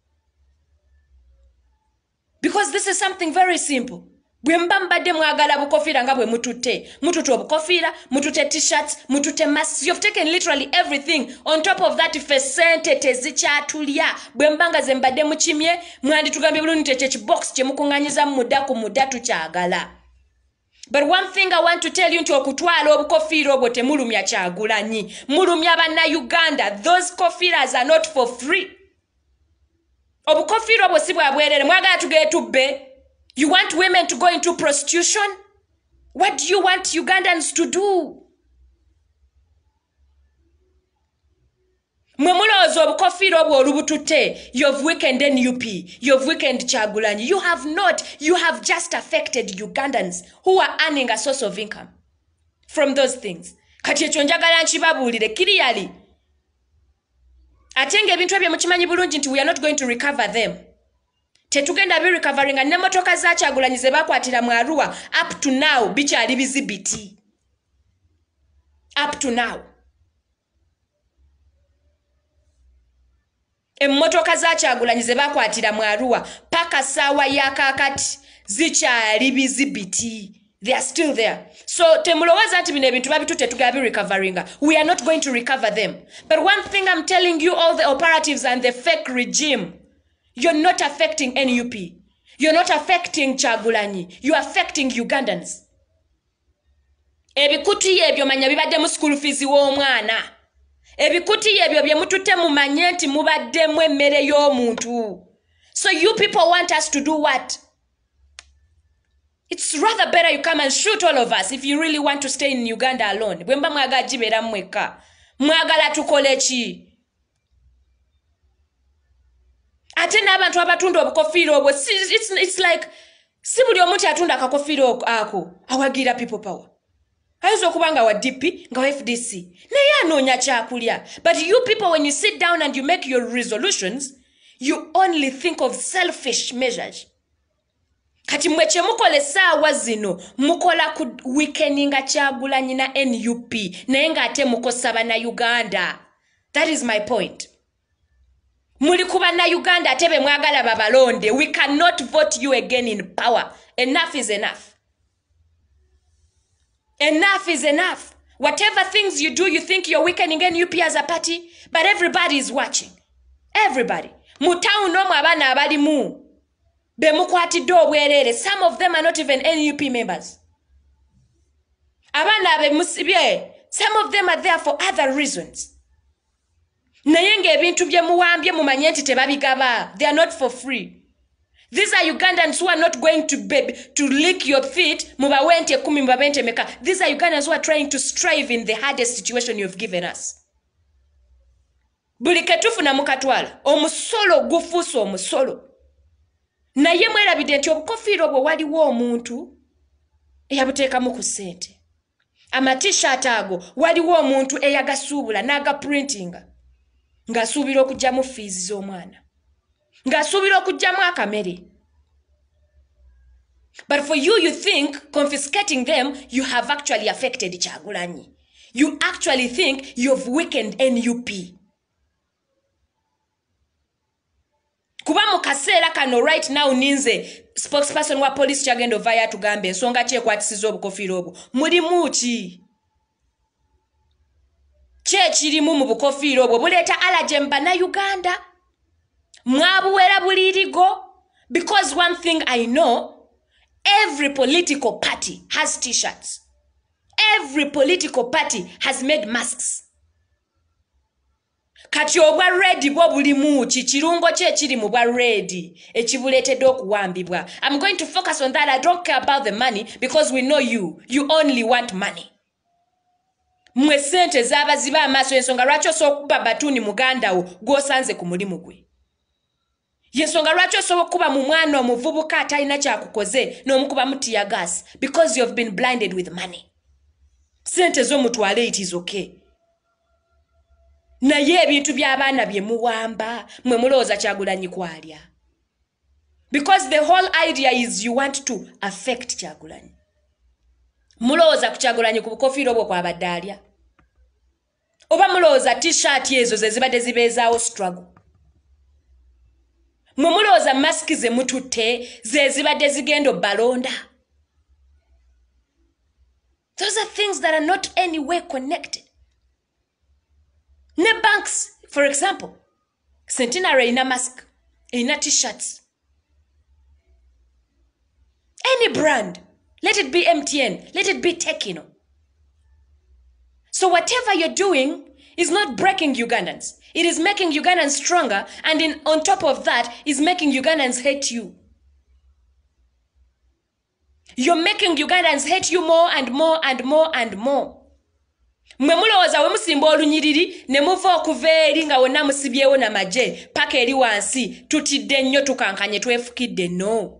Because this is something very simple. Bwemba mbadde mwagala bukofira nga bwe mutute. Mutute obukofira, mutute t-shirts, mutute masks. You've taken literally everything. On top of that, ife sente tezikyatulya. Bwemba nga ze mbadde mukimye, mwandi tugambye bulungi kye box kye mukunganyiza mudaku mudatu kyagala. But one thing I want to tell you nti okutwala obukofira obwo temulumya Kyagulanyi. Mulumya banna Uganda. Those kofiras are not for free. Obukofira obwo si bwa bwerere. Mwagala tugende tubbe. You want women to go into prostitution? What do you want Ugandans to do? Mwemulozo obukofira obwo olubutute. You've weakened N U P. You've weakened Kyagulanyi. You have not. You have just affected Ugandans who are earning a source of income from those things. Kati ekyo njagala nkibabuulire clearly. Ate ng'ebintu ebyo mukimanyi bulungi nti we are not going to recover them. Tetugenda bi recovering and nemotoka za Kyagulanyi ze bakwatira mu Arua up to now bikyali bizibiti. Up to now. Emmotoka za Kyagulanyi ze bakwatira mu Arua paka sawa ya kakati zikyali bizibiti. They are still there. So temuloweza nti bino ebintu babitu tetugenda bi recovering. We are not going to recover them. But one thing I'm telling you, all the operatives and the fake regime, you're not affecting N U P. You're not affecting Kyagulanyi. You're affecting Ugandans. Ebikuti ebyo manya bibadde mu school fees w'omwana. Ebikuti ebyo bye mutute mumanye nti mubadde mu emmere y'omuntu. So you people want us to do what? It's rather better you come and shoot all of us if you really want to stay in Uganda alone. Bwemba mwagala jibera mweka. Mwagala tukole ki? Ate n'abantu abatunda obukofira obwo, it's, it's like si buli omuntu atunda akakofira ako awagira people power. Ayinza okuba nga wa D P nga wa F D C naye anoonya kyakulya. But you people, when you sit down and you make your resolutions, you only think of selfish measures. Kati mweche mukole saawa zino mukola ku weakeninga Kyagulanyi na N U P naye nga ate mukosaba na Uganda. That is my point. Muli kuba na Uganda atebe mwagala babalonde. We cannot vote you again in power. Enough is enough. Enough is enough. Whatever things you do, you think you're weakening N U P as a party, but everybody is watching. Everybody. Mutau no abana abali mu. Be mukwatidde obwerere. Some of them are not even N U P members. Abana abe musibye. Some of them are there for other reasons. Naye ng'ebintu bye muwambye mumanye nti tebabigaba. They are not for free. These are Ugandans who are not going to be, to lick your feet. Mubawente kumi mubawente meka. These are Ugandans who are trying to strive in the hardest situation you've given us. Buli ketufu na mukatwala. Omusolo gufuso omusolo. Naye mwerabidde nti obukofira obwo waliwo omuntu eyabuteekamu ku ssente. Ama t-shirt ago waliwo omuntu eyagasuubula n'aga printinga. ng'asuubira okugyamu fees z'omwana ng'asuubira okugyamu akamere. But for you, you think confiscating them, you have actually affected Kyagulanyi. You actually think you've weakened N U P. Kuba mu kaseera kano right now ninze spokesperson wa police kyagenda ovaya tugambe ensonga ki ekwatisiza obukofiira obwo. Mulimu ki? Ki ekirimu mu bukofiira obwo buleeta allergy mu Bannayuganda? Mwabuwera bulirigo? Because one thing I know, every political party has t-shirts. Every political party has made masks. Kati obwa ready bwo bulimu ki kirungo ki ekiri mu bwa ready ekibuleetedde okuwambibwa. I'm going to focus on that. I don't care about the money because we know you. You only want money. Mwe sente z'abaziba amaaso ensonga lwaki osobola okuba batuni muganda wo gw'osanze ku mulimu gwe. Yensonga lwaki osobola okuba mu mwana omuvubuka atalina kyakukoze n'omukuba mu tear gas because you've been blinded with money. Sente z'omutwale it is okay. Naye ebintu by'abaana bye muwamba mwe mulowooza Kyagulanyi kwalya. Because the whole idea is you want to affect Kyagulanyi. Mulowooza ku Kyagulanyi ku bukofiira obwo kwabadde alya. Oba mulowooza t-shirt ezo ze zibadde zibeezaawo struggle. Mwe mulowooza masiki ze mututte ze zibadde zigenda obbalonda. Those are things that are not anywhere connected. Ne banks, for example, Centenary in a mask, in a t-shirts. Any brand, let it be M T N, let it be Tekino. So whatever you're doing is not breaking Ugandans. It is making Ugandans stronger, and in, on top of that, is making Ugandans hate you. You're making Ugandans hate you more and more and more and more. Mwe mulowooza we musimba olunyiriri ne muva okuva eri nga wonna musibyewo n'amagye paka eri wansi tutidde nnyo tukankanye twefukidde. No.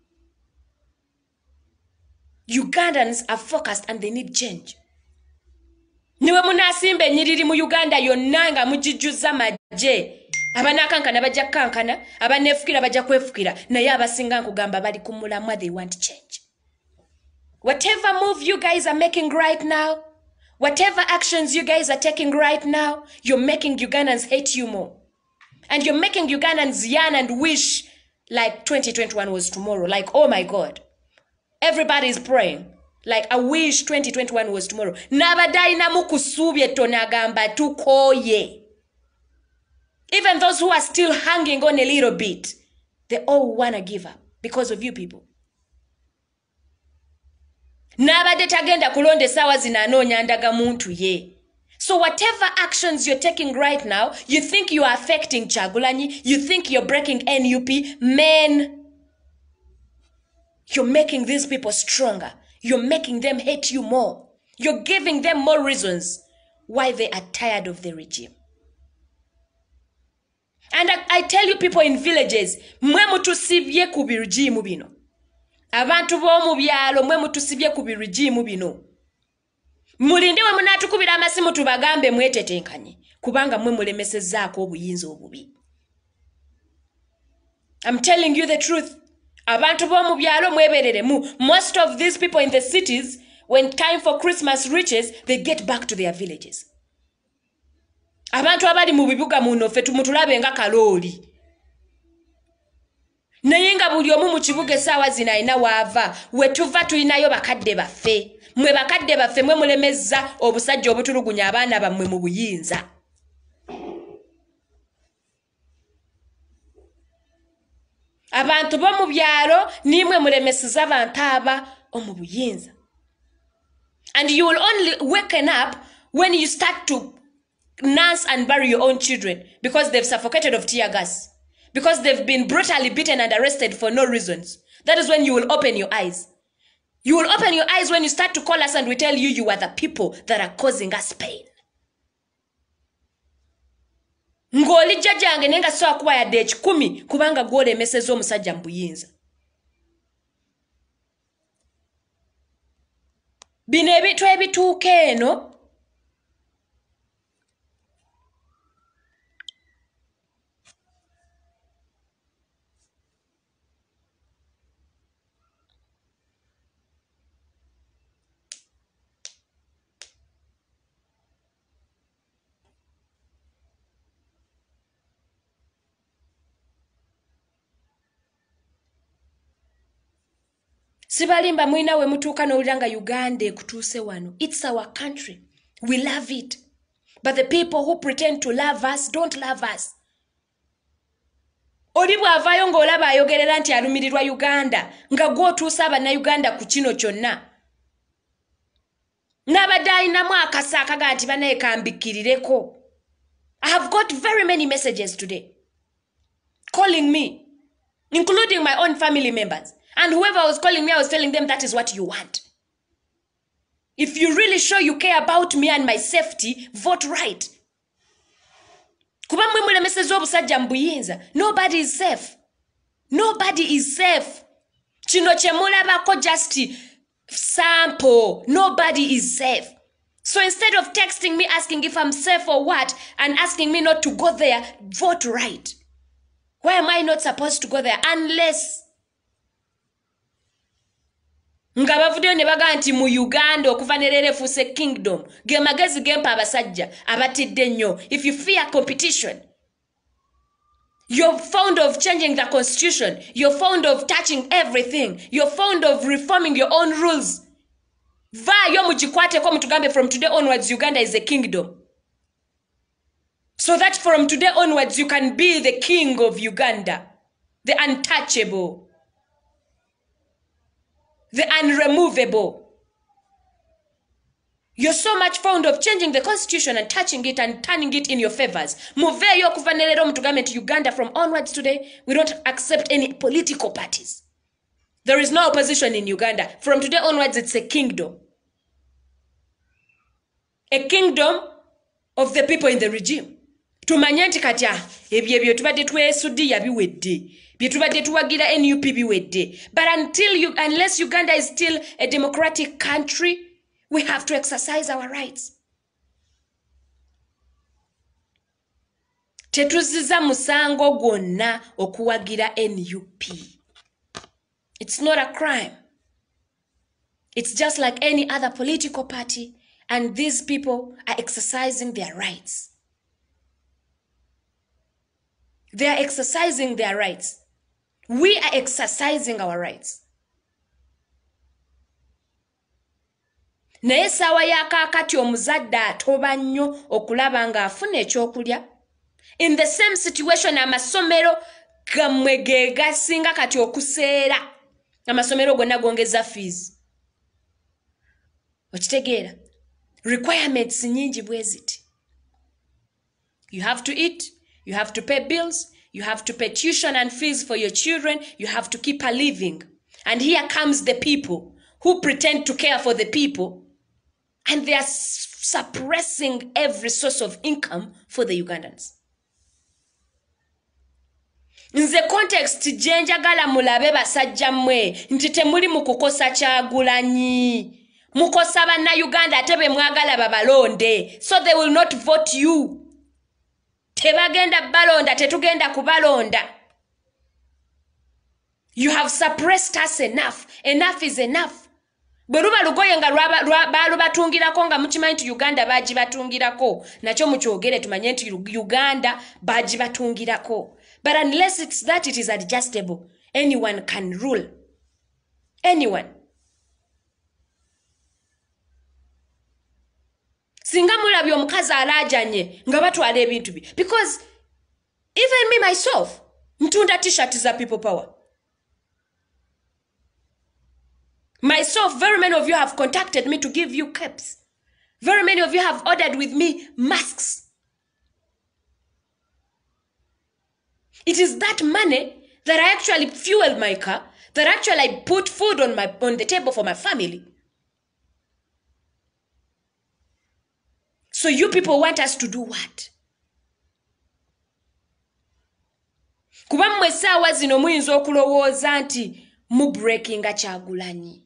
Ugandans are focused and they need change. Niwe munasimba ennyiriri mu Uganda yonna nga mugijjuzza magye. Abanakankana bajja kankana, abaneefukira bajja kwefukira, naye abasinga nkugamba bali ku mulamwa, they want change. Whatever move you guys are making right now, whatever actions you guys are taking right now, you're making Ugandans hate you more. And you're making Ugandans yearn and wish like twenty twenty-one was tomorrow. Like, oh my God. Everybody is praying. Like, I wish twenty twenty-one was tomorrow. Nabadaina mukusubye tonagamba tukoye. Even those who are still hanging on a little bit, they all want to give up because of you people. Nabade tagenda kulonde sawa zinanoonya ndaga muntu ye. So whatever actions you're taking right now, you think you are affecting Kyagulanyi, you think you're breaking N U P, men, you're making these people stronger. You're making them hate you more. You're giving them more reasons why they are tired of the regime. And I, I tell you people in villages, mwe mutusibye ku regime bino. Abantu b'omu byalo mwe mutusibye ku regime bino. Mulindiwe munatukubira amasimu tubagambe mwetetenkanye kubanga mwe mulemesezzaako obuyinza obubi. I'm telling you the truth. Abantu b'omu byalo mwebereremu. Most of these people in the cities, when time for Christmas reaches, they get back to their villages. Abantu abali mu bibuga muno ffe tumutulabe nga kalooli. Naye nga buli omu mu kibuga essaawa zino alina waava, we tuva tulinayo bakadde baffe. Mwe bakadde baffe mwe mulemezza obusajja obutulugunya abaana bammwe mu buyinza. Abantu b'omu byalo nimwe mulemeseza abantu aba omu buyinza. And you will only waken up when you start to nurse and bury your own children because they've suffocated of tear gas. Because they've been brutally beaten and arrested for no reasons. That is when you will open your eyes. You will open your eyes when you start to call us and we tell you you are the people that are causing us pain. Ngoli jajjange nenga soa kuba ya dech kumi kubanga gwole mesezo omusajja mbuyinza. Bino ebintu ebituuka eno Sibalimba mwina we mutuuka n'owulira nga Uganda ekutuuse wano. It's our country. We love it. But the people who pretend to love us don't love us. Oli bw'avaayo ng'olaba ayogerera nti alumirirwa Uganda nga gw'otuusa Abannayuganda ku kino kyonna. N'abadde alinamu akasa akaga nti banaye kambikkirireko. I have got very many messages today calling me, including my own family members. And whoever was calling me, I was telling them that is what you want. If you really sure you care about me and my safety, vote right. Kuba mwe mulemeseza obusajja mbuyinza. Nobody is safe. Nobody is safe. Kino kye mulabako just sample. Nobody is safe. So instead of texting me asking if I'm safe or what and asking me not to go there, vote right. Why am I not supposed to go there unless nga bavudeyo ne baga nti mu Uganda okuva ne leero efuuse kingdom ge magezi gempa abasajja abatidde nnyo. If you fear competition, you're fond of changing the constitution, you're fond of touching everything, you're fond of reforming your own rules. Vaayo mugikwateko mutugambe from today onwards Uganda is a kingdom. So that from today onwards you can be the king of Uganda, the untouchable, the unremovable. You're so much fond of changing the constitution and touching it and turning it in your favors. Muveyo kuva ne leero mutugambe nti Uganda from onwards today we don't accept any political parties. There is no opposition in Uganda. From today onwards it's a kingdom. A kingdom of the people in the regime. Tumanye nti kati ebyo ebyo tubadde twesuddiya biwedde. Bye tubadde tuwagira N U P biwedde. But until you, unless Uganda is still a democratic country, we have to exercise our rights. Tetuziza musango gwonna okuwagira N U P. It's not a crime. It's just like any other political party, and these people are exercising their rights. They are exercising their rights. We are exercising our rights. Naye sawa ya kakati omuzadde atoba nnyo okulaba nga afuna ekyokulya. In the same situation amasomero gamwe ge gasinga kati okuseera. Amasomero gonna gongeza fees. Okitegeera? Requirements nyingi bweziti. You have to eat, you have to pay bills, you have to pay tuition and fees for your children, you have to keep a living. And here comes the people who pretend to care for the people, and they are suppressing every source of income for the Ugandans. Nze context jenjagala mulabe basajja mmwe nti temuli mu kukosa Kyagulanyi. Mukosa banna Uganda ate be mwagala babalonde, so they will not vote you. Tebagenda balonda, tetugenda kubalonda. You have suppressed us enough. Enough is enough. Bweruba lugoye nga balu batungirako nga mukimanyi nti Uganda baji batungirako. Nakyo mukyogere tumanye nti Uganda baji batungirako. But unless it's that it is adjustable, anyone can rule. Anyone. Singa mulabye omukazi alajanye nga batwala ebintu bi. Because even me myself, ntunda t-shirt za people power. Myself, very many of you have contacted me to give you caps. Very many of you have ordered with me masks. It is that money that I actually fueled my car, that actually I put food on my on the table for my family. So you people want us to do what? Kuba mmwe saawa zino muyinza okulowooza nti mu breakinga Kyagulanyi.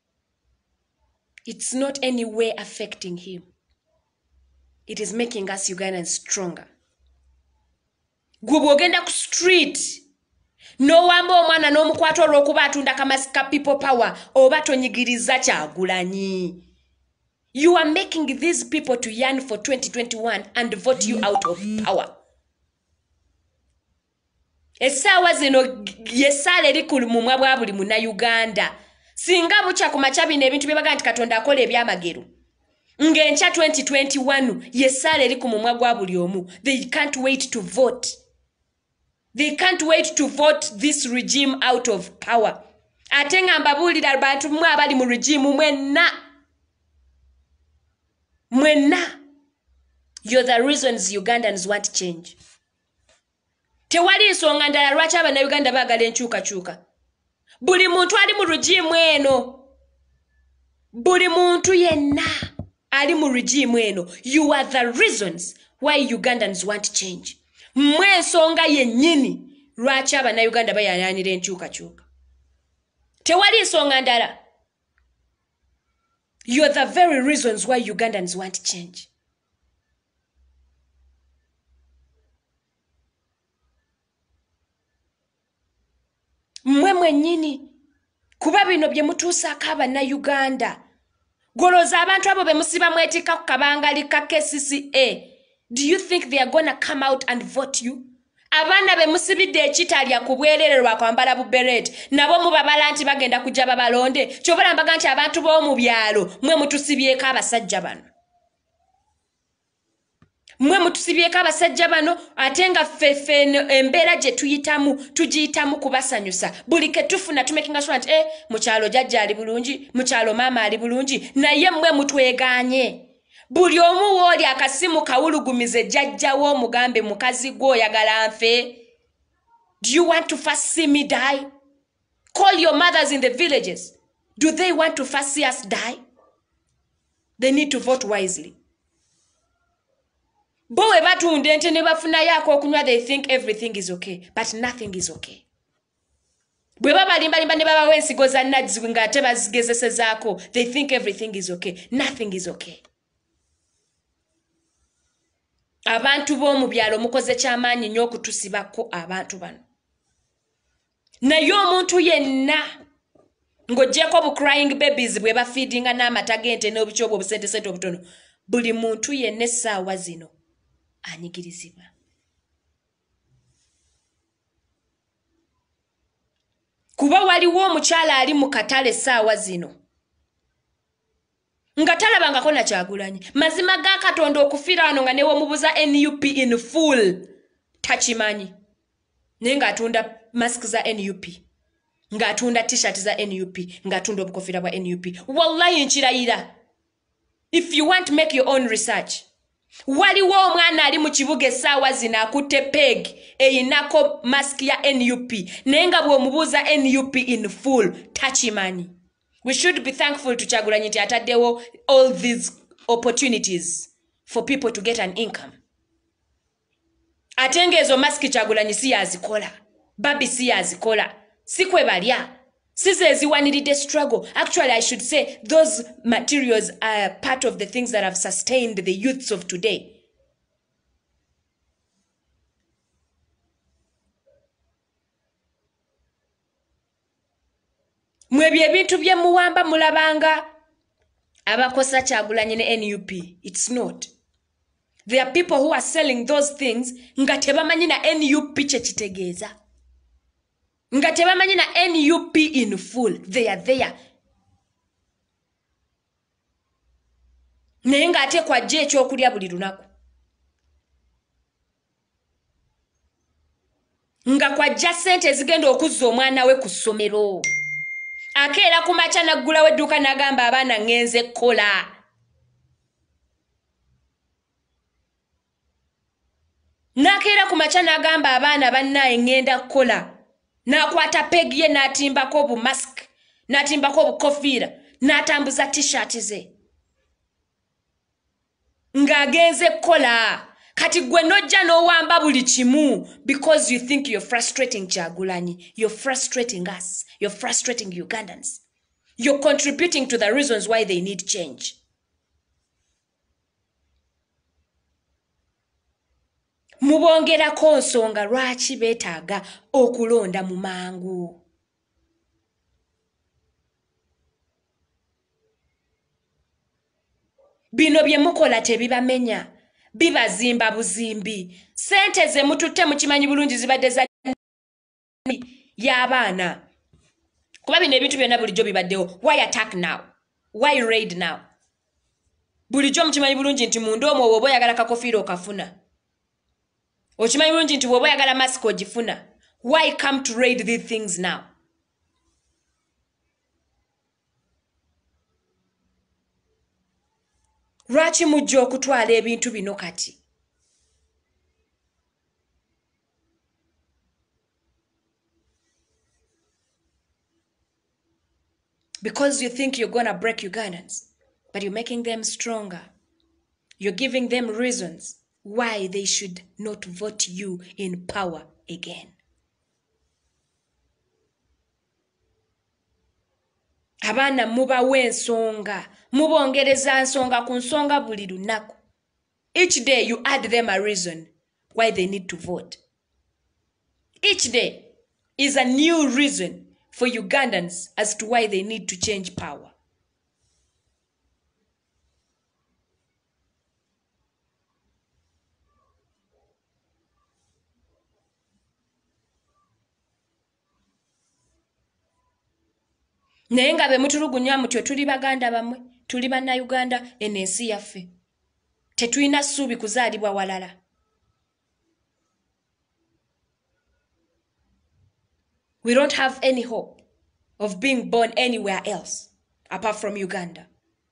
It's not any way affecting him. It is making us Ugandans stronger. Gwe bw'ogenda ku street n'owamba omwana n'omukwata olw'okuba atunda kamasika people power oba tonyigiriza Kyagulanyi. You are making these people to yearn for twenty twenty-one and vote you out of power. Essaawa zino yessaala eri ku mumwa bwa buli munna Uganda. singa bucha ku machabi n'ebintu bye baga nti Katonda akola ebyamagero ng'enkya twenty twenty-one yesala eri ku mumwa gwa buli omu. They can't wait to vote. They can't wait to vote this regime out of power. Ate nga mbabuulira abantu mmwe abali mu regime mwenna mwenna you're the reasons Ugandans want change. Tewali nsonga ndala lwaki Abannayuganda baagala enkyukakyuka. Buli muntu ali mu regime eno. Buli muntu yenna ali mu regime eno. You are the reasons why Ugandans want change. Mwe nsonga yennyini lwaki Abannayuganda bayananira enkyukakyuka. Tewali nsonga ndala. You're the very reasons why Ugandans want change. Mwe mwennyini kuba bino bye mutuusaako Abannayuganda. Goloza abantu abo be musiba mwetika ku kabangali ka K C C A. Do you think they are gonna come out and vote you? Abaana be musibidde ekitalya ku bwerere lwa kwambala buberet nabo mubabala nti bagenda kujja babalonde. Kyobala mbaga nti abantu b'omu byalo mwe mutusibyeko abasajja bano. Mwe mutusibyeko abasajja bano ate nga ffeffe embeera gye tuyitamu tugiyitamu kubasanyusa. Buli ke tufuna tumakinga sure nti eh mukyalo jjajja ali bulungi, mukyalo maama ali bulungi, naye mwe mutwegaanye. Buli omu woli akasimu kawulugumize jjajja wo mugambe mukazi gwo oyagala nfe. Do you want to first see me die? Call your mothers in the villages. Do they want to first see us die? They need to vote wisely. Bowe batunde ente ne bafuna yako okunywa, they think everything is okay, but nothing is okay. Bwe baba limba limba ne baba wensigo za nadzi nga te bazigezesezaako, they think everything is okay, nothing is okay. Abantu b'omu byalo mukoze kyamaanyi nnyo okutusibako abantu bano. Naye omuntu yenna ng'oggyeko bu crying babies bwe bafeedinga n'amata g'ente n'obuki obwo obusentesente obutono, buli muntu yenna essaawa zino anyigirizibwa. Kuba waliwo omukyala ali mu katale essaawa zino nga talabangako na Kyagulanyi. Mazima ga Katonda okufiira wano nga newe mubuza N U P in full tachimanyi. Naye ng'atunda mask za N U P, ng'atunda t-shirt za N U P, ng'atunda obukofiira bwa N U P. Wallahi nkirayira. If you want to make your own research. Waliwo omwana ali mu kibuga essaawa zino akutte peg eyinako mask ya N U P naye nga bw'omubuuza N U P in full tachimanyi. We should be thankful to Kyagulanyi nti ataddewo all these opportunities for people to get an income. Ate ng'ezo mask Kyagulanyi si yazikola, Babi si yazikola, si kwe balya, si ze ziwaniridde struggle. Actually, I should say those materials are part of the things that have sustained the youths of today. Mwe bye bintu bye muwamba mulabanga abakosa Kyagulanyi ne N U P. It's not. There are people who are selling those things nga tebamanyi na N U P kye kitegeeza. Nga tebamanyi na N U P in full. They are there. Naye nga ate kwajja ekyokulya buli lunaku. Nga kwajja ssente ezigenda okuzza omwana we ku ssomero. Akeera ku makya naggulawo edduuka n'agamba abaana ngenze kkola. N'akeera ku makya n'agamba abaana bannaye ngenda kkola. N'akwata pegi ye n'atimbako obu mask, n'atimbako obukofiira, n'atambuza t-shirt ze. Ng'agenze kkola. Kati gwe nojja n'owamba buli kimu because you think you're frustrating Kyagulanyi. You're frustrating us. You're frustrating Ugandans. You're contributing to the reasons why they need change. Mubongerako nsonga lwaki beetaaga okulonda mu mangu. Bino bye mukola tebibamenya. Bibazimba buzimbi. Sente ze mututte mukimanyi bulungi zibadde za y'abaana. kuba bino ebintu byonna bulijjo bibaddewo. Why attack now? Why raid now? Bulijjo mukimanyi bulungi nti munda omwo bw'oba oyagala kakofiira okafuna. Okimanyi bulungi nti bw'oba oyagala mask ogifuna. Why come to raid these things now? Lwaki mujja okutwala ebintu bino kati? Because you think you're gonna break Ugandans, but you're making them stronger. You're giving them reasons why they should not vote you in power again. Abana mubawe ensonga, mubongereza nsonga ku nsonga buli lunaku. Each day you add them a reason why they need to vote. Each day is a new reason for Ugandans as to why they need to change power. Naye nga be mutulugunya mutyo tuli baganda bamwe, tuli bannayuganda enensi yaffe. Tetulina ssuubi kuzaalibwa walala. We don't have any hope of being born anywhere else apart from Uganda.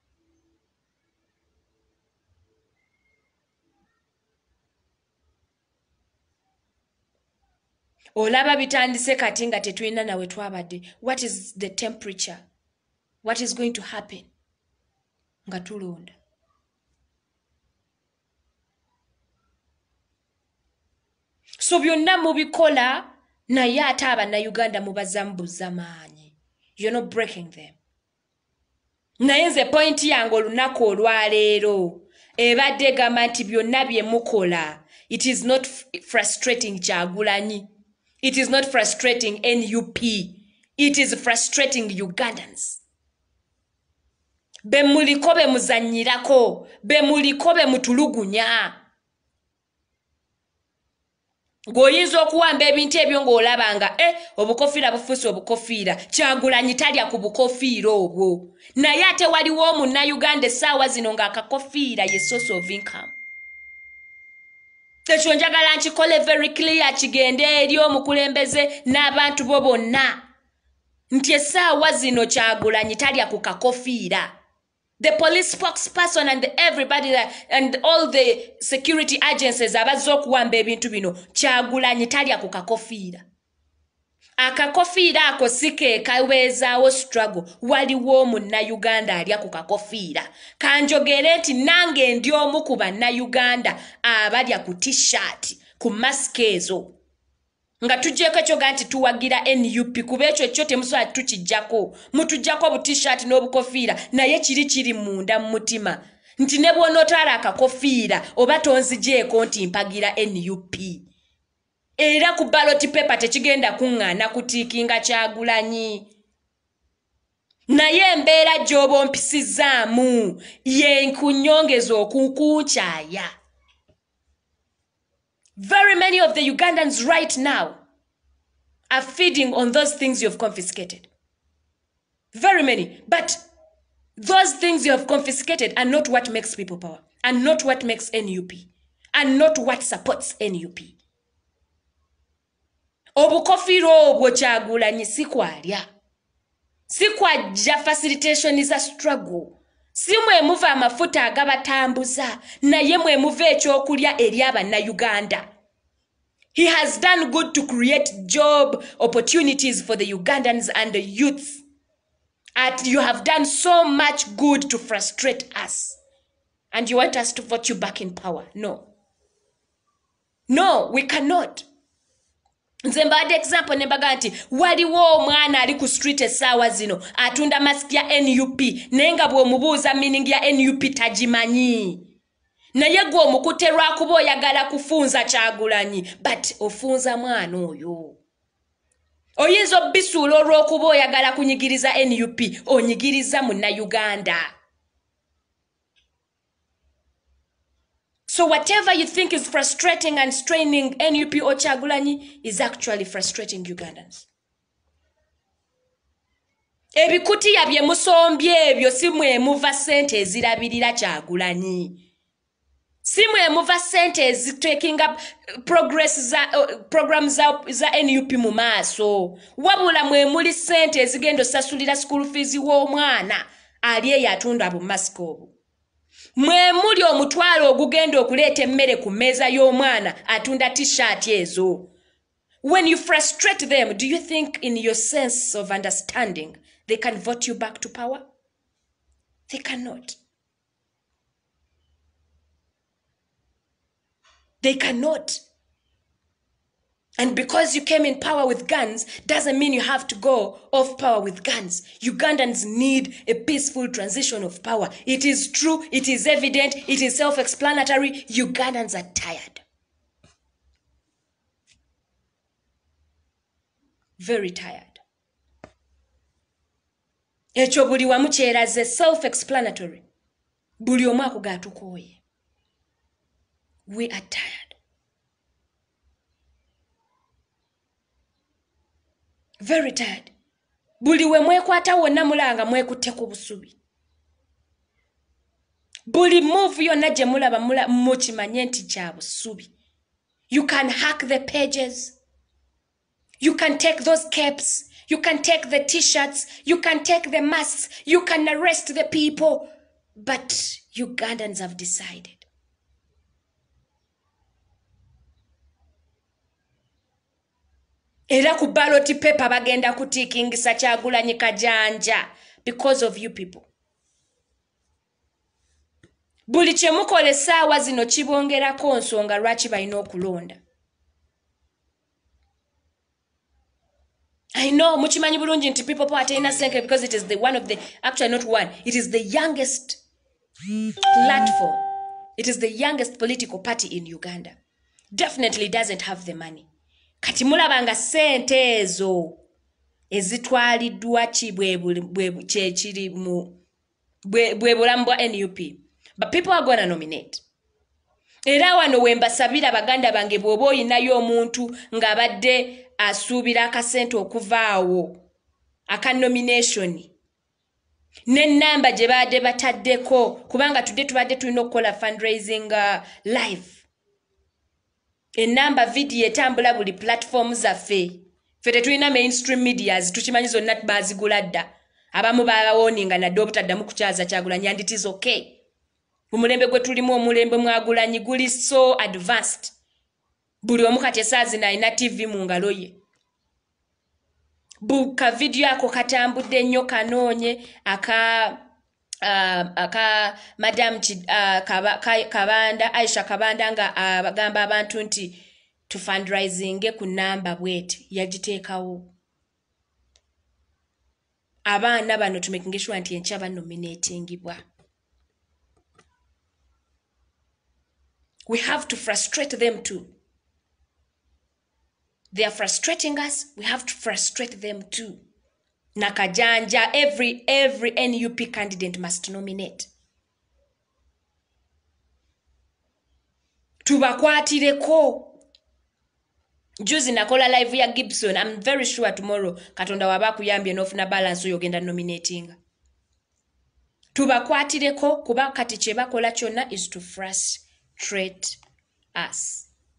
Olaba bitandise kati nga tetulina nawe twabadde. What is the temperature? What is going to happen? Nga tulonda. So byonna mubikola naye ate abannayuganda mubazambuza maanyi. You're not breaking them. Naye nze point yange olunaku olwaleero ebadde egamba nti byonna bye mukola. It is not frustrating Kyagulanyi. It is not frustrating N U P. It is frustrating Ugandans. Be muliko be muzanyirako, be muliko be mutulugunya. Goyinza okuwamba ebintu ebyo ng'olabanga eh obukofiira bufuuse obukofiira Kyagulanyi talya ku bukofiira obwo. Naye ate waliwo munnayuganda essaawa zino ng'akakofiira ye source of income. Ekyo njagala nkikole very clear kigende eri omukulembeze n'abantu bo bonna nti essaawa zino Kyagulanyi talya ku kakofiira. The police spokesperson and the everybody that, and all the security agencies abazze okuwamba ebintu bino Kyagulanyi talya ku kakofiira. Akakofiira ako sike kaweezaawo struggle waliwo munnayuganda alya ku kakofiira. Kanjogere nti nange ndi omu ku bannayuganda abalya ku t-shirt ku mask ezo. Nga tujjeko ekyoga nti tuwagira N U P kuba ekyo ekyo temusobola tukijjako. Mutujjako bu t-shirt n'obukofiira naye kiri kiri munda mu mutima. Nti ne bw'onootwala akakofiira oba tonzigyeko nti mpagira N U P. Era ku ballot paper tekigenda kuŋŋaana kutiikinga Kyagulanyi. Naye embeera gy'oba ompisizaamu ye nkunyongeza okukunkyaya. Very many of the Ugandans right now are feeding on those things you have confiscated. Very many. But those things you have confiscated are not what makes people power, and not what makes N U P, and not what supports N U P. Obukofiira obwo Kyagulanyi sikwalya. Sikwajja facilitation is a struggle. Si mwe muva amafuta agabatambuza naye mwe muva ekyokulya eri abannayuganda. He has done good to create job opportunities for the Ugandans and the youth. And you have done so much good to frustrate us. And you want us to vote you back in power. No. No, we cannot. Nze mbadde example nembaga nti waliwo omwana ali ku street essaawa zino atunda mask ya N U P naye nga bw'omubuuza meaning ya N U P tagimanyi. Naye gwe omukute lwakuba oyagala kufunza Kyagulanyi but ofunza mwana oyo. Oyinza obbisuula olw'okuba oyagala kunyigiriza N U P onyigiriza munnayuganda. So whatever you think is frustrating and straining N U P or Kyagulanyi is actually frustrating Ugandans. ebikutiya bye musombye ebyo si mwe muva ssente ezirabirira Kyagulanyi. Si mwe muva ssente ezitaking up progress za uh, programs za, za N U P mu maaso. Wabula mwe muli ssente ezigenda osasulira school fees w'omwana ali eyatunda bu maskobu. Mwe muli omutwalo ogugenda okuleeta emmere ku mmeeza y'omwana atunda t-shirt ezo. When you frustrate them, do you think in your sense of understanding they can vote you back to power? They cannot. They cannot. And because you came in power with guns, doesn't mean you have to go off power with guns. Ugandans need a peaceful transition of power. It is true, it is evident, it is self-explanatory. Ugandans are tired. Very tired. Echo buli wamu kyeraze self-explanatory. Buli omu akugatukoye. We are tired. Very tired. Buli we mwekwata wonna mulanga mwekutte ku busubi. Buli move yonna gye mulaba mukimanye nti kya busubi. You can hack the pages. You can take those capes. You can take the t-shirts. You can take the masks. You can arrest the people. But Ugandans have decided. Era ku ballot paper bagenda kutikingisa Kyagulanyi Kajanja because of you people. Buli kye mukola essaawa zino kibongerako nsonga lwaki balina okulonda. I know muchimanyi bulungi nti people party in Senke because it is the one of the, actually not one, it is the youngest platform. It is the youngest political party in Uganda. Definitely doesn't have the money. Kati mulabanga sente ezo ezitwaliddwa kibwe kyekiri mu bwe bulamu bwa N U P. But people are going to nominate. Era wano wembasabira baganda bange bwoba oyinayo omuntu ng'abadde asuubira akasente okuvaawo aka nomination n'ennamba gye baadde bataddeko kubanga tudde tubadde tulina okukola fundraising uh, live. Ennamba video etambula buli platform zaffe. Ffe tetulina mainstream medias tukimanyi zonna baazigula dda. Abamu baawooninga nadde obutaddamu kukyaza Kyagulanyi and it is okay. Umulembe gwe tulimu omulembe Mwagulanyi guli so advanced. Buli omu kati esaazi n'alina T V mu ngalo ye. Buka video ako katambudde nnyo kanoonye aka uh, aka Madam uh, Kaba, Kabanda Aisha Kabanda nga bagamba uh, abantu nti to fundraising ku namba bwete yagiteekawo. Abaana bano tumaking sure nti enkya banominatingibwa. We have to frustrate them too. They are frustrating us. We have to frustrate them too. Nakajanja, every every N U P candidate must nominate. Tubakwatireko. Juzi nakola live ya Gibson. I'm very sure tomorrow Katonda wabakuyambye n'ofuna balance oyogenda nominating. Tubakwatireko kuba kati kye bakola kyonna is to frustrate us.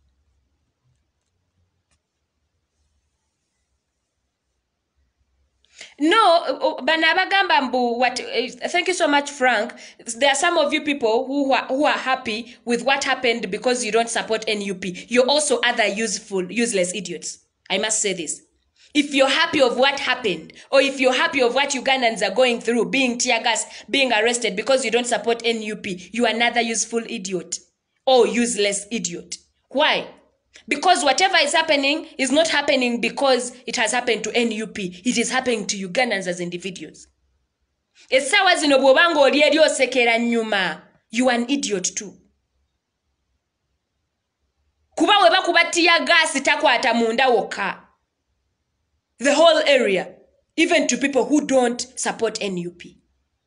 No, banabagamba mbu what uh, thank you so much, Frank. There are some of you people who are, who are happy with what happened because you don't support N U P. You're also other useful, useless idiots. I must say this. If you're happy of what happened, or if you're happy of what Ugandans are going through, being tear gas, being arrested because you don't support N U P, you are another useful idiot or useless idiot. Why? Because whatever is happening is not happening because it has happened to N U P. It is happening to Ugandans as individuals. Esawa zino bwobanga oli eri osekera nyuma, you are an idiot too. Kuba weba kubatia gas takwata munda woka. The whole area, even to people who don't support N U P.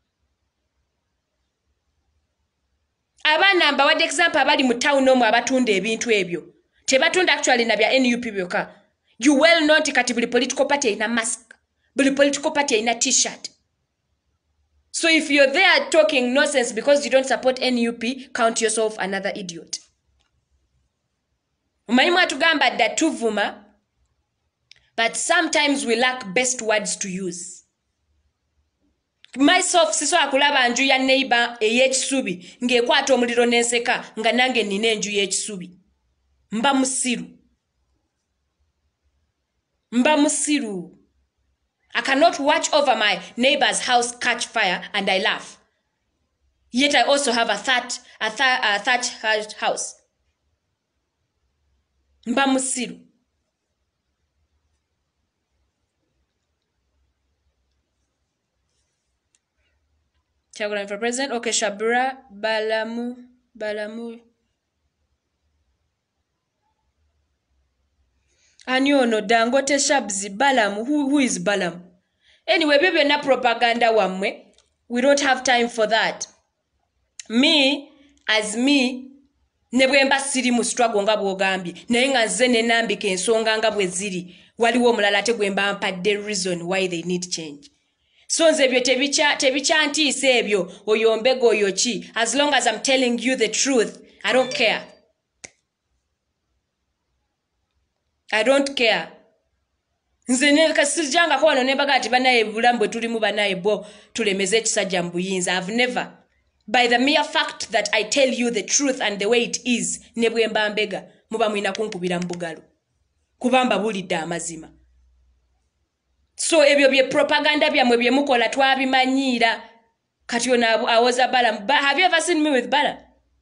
Abana mba wad example abali mu town omwe abatunda ebintu ebyo. Tebatunda actually na bya N U P byoka. You well know kati buli political party ina mask. buli political party ina t-shirt. So if you're there talking nonsense because you don't support N U P, count yourself another idiot. Umanyimu atugamba dda tuvuma, but sometimes we lack best words to use. Myself siso akulaba nju ya neighbor ey'ekisubi ng'ekwata omuliro n'enseka nga nange nina enju y'ekisubi. Mba musiru. Mba musiru. I cannot watch over my neighbor's house catch fire and I laugh. Yet I also have a thatch, a, th a thatch house. Mba musiru. Chagulan for president. Okay, Shabura Balamu Balamu. Anyono Dangote Shabzi Balamu. Who who is Balamu? Anyway, baby, na propaganda wamwe. We don't have time for that. Me, as me, nebwemba siri mu struggle nga bwogambye. Naye nga nze ne nambika ensonga nga bwe ziri. Waliwo omulala ate gwemba mpadde reason why they need change. So nze ebyo tebicha tebicha ntiisa ebyo oyombego oyoki. As long as I'm telling you the truth, I don't care. I don't care. Nze ne kasijanga kwa no nebaga ati banaye bulambwe tuli mu banaye bo tulemeze ekisajja mbuyinza. I've never. By the mere fact that I tell you the truth and the way it is, nebwemba mbega muba mwina kunkubira mbugalo. Kubamba bulidde amazima. So ebyo bye propaganda byamwe bye mukola twabimanyira. Kati ona awoza Balamu. But have you ever seen me with Balamu?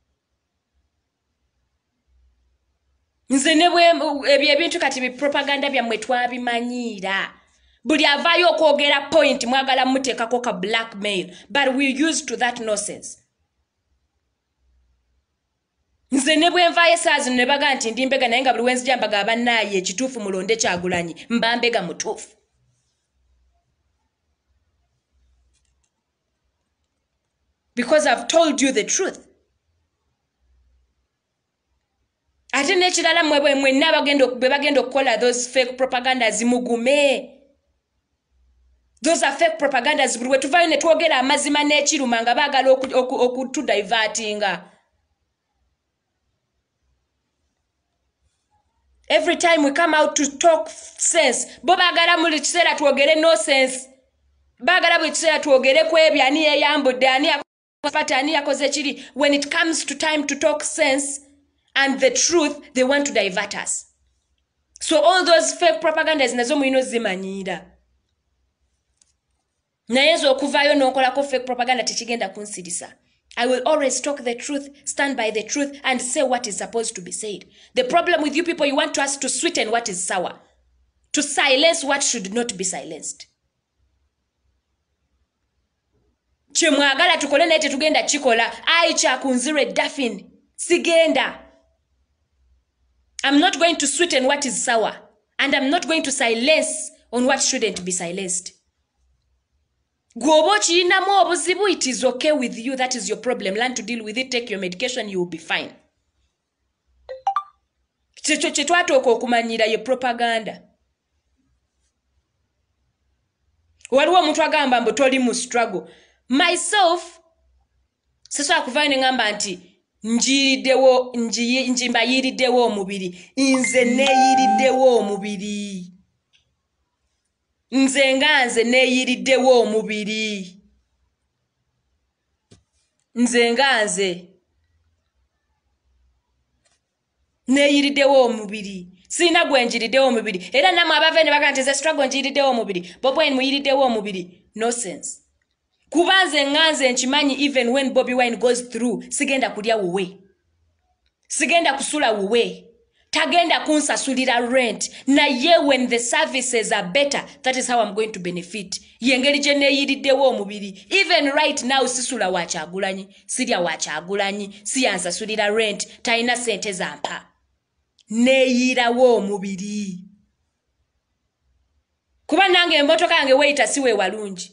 Nze nebwe ebyo ebintu kati bi propaganda byamwe twabimanyira. Buli avayo okwogera point mwagala muteekako ka blackmail. But we used to that nonsense. Nze nebwe nvaye saazi ne baga nti ndi mbega naye nga buli wenzija mbaga abannaye ekituufu mulonde Kyagulanyi mba mbega mutuufu. Because I've told you the truth. Ate nekirala mwe mwe nabagenda bebagenda okukola those fake propagandas mugume. Those are fake propagandas buli wetuvayo ne twogera amazima n'ekiruma nga baagala okutudivertinga. Every time we come out to talk sense, bo baagala muli kiseera twogere no sense. Baagala buli kiseera twogere ku ebyo ani yeyambudde ani Patani yakoze chiri. When it comes to time to talk sense and the truth, they want to divert us. So all those fake propagandas nazo muino zimanyira. Nayezo okuvayo n'okolako fake propaganda tekigenda kunsirisa. I will always talk the truth, stand by the truth, and say what is supposed to be said. The problem with you people, you want us to sweeten what is sour, to silence what should not be silenced. Chimwagala tukole naye tetugenda chikola aicha kunzire Daphne sigenda. I'm not going to sweeten what is sour, and I'm not going to silence on what shouldn't be silenced. Gwobo chinamu obuzibu, it is okay with you, that is your problem. Learn to deal with it, take your medication, you will be fine. Checho chetwatoka okumanyira ye propaganda. Waliwo omuntu agamba mbu toli mu struggle. Myself, sasa akuvaine ngamba nti njiridewo nji njimba yiridewo omubiri nze ne yiridewo omubiri nze nganze ne yiridewo omubiri nze nganze ne yiridewo omubiri sina gwenjiridewo omubiri era namwe abavene baganteze struggle njiridewo omubiri bobwen muyiridewo omubiri no sense. Kubanze nganze nchimanyi even when Bobby Wine goes through, sigenda kulya wuwe. Sigenda kusula wuwe. Tagenda kunsasulira rent. Na ye when the services are better, that is how I'm going to benefit. Yengeri jene yiridewo omubiri. Even right now sisula wa Kyagulanyi, sirya wa Kyagulanyi, siyansasulira rent, taina sente zampa. Ne yirawo omubiri. Kuba nange mmotoka yange weita siwe walungi.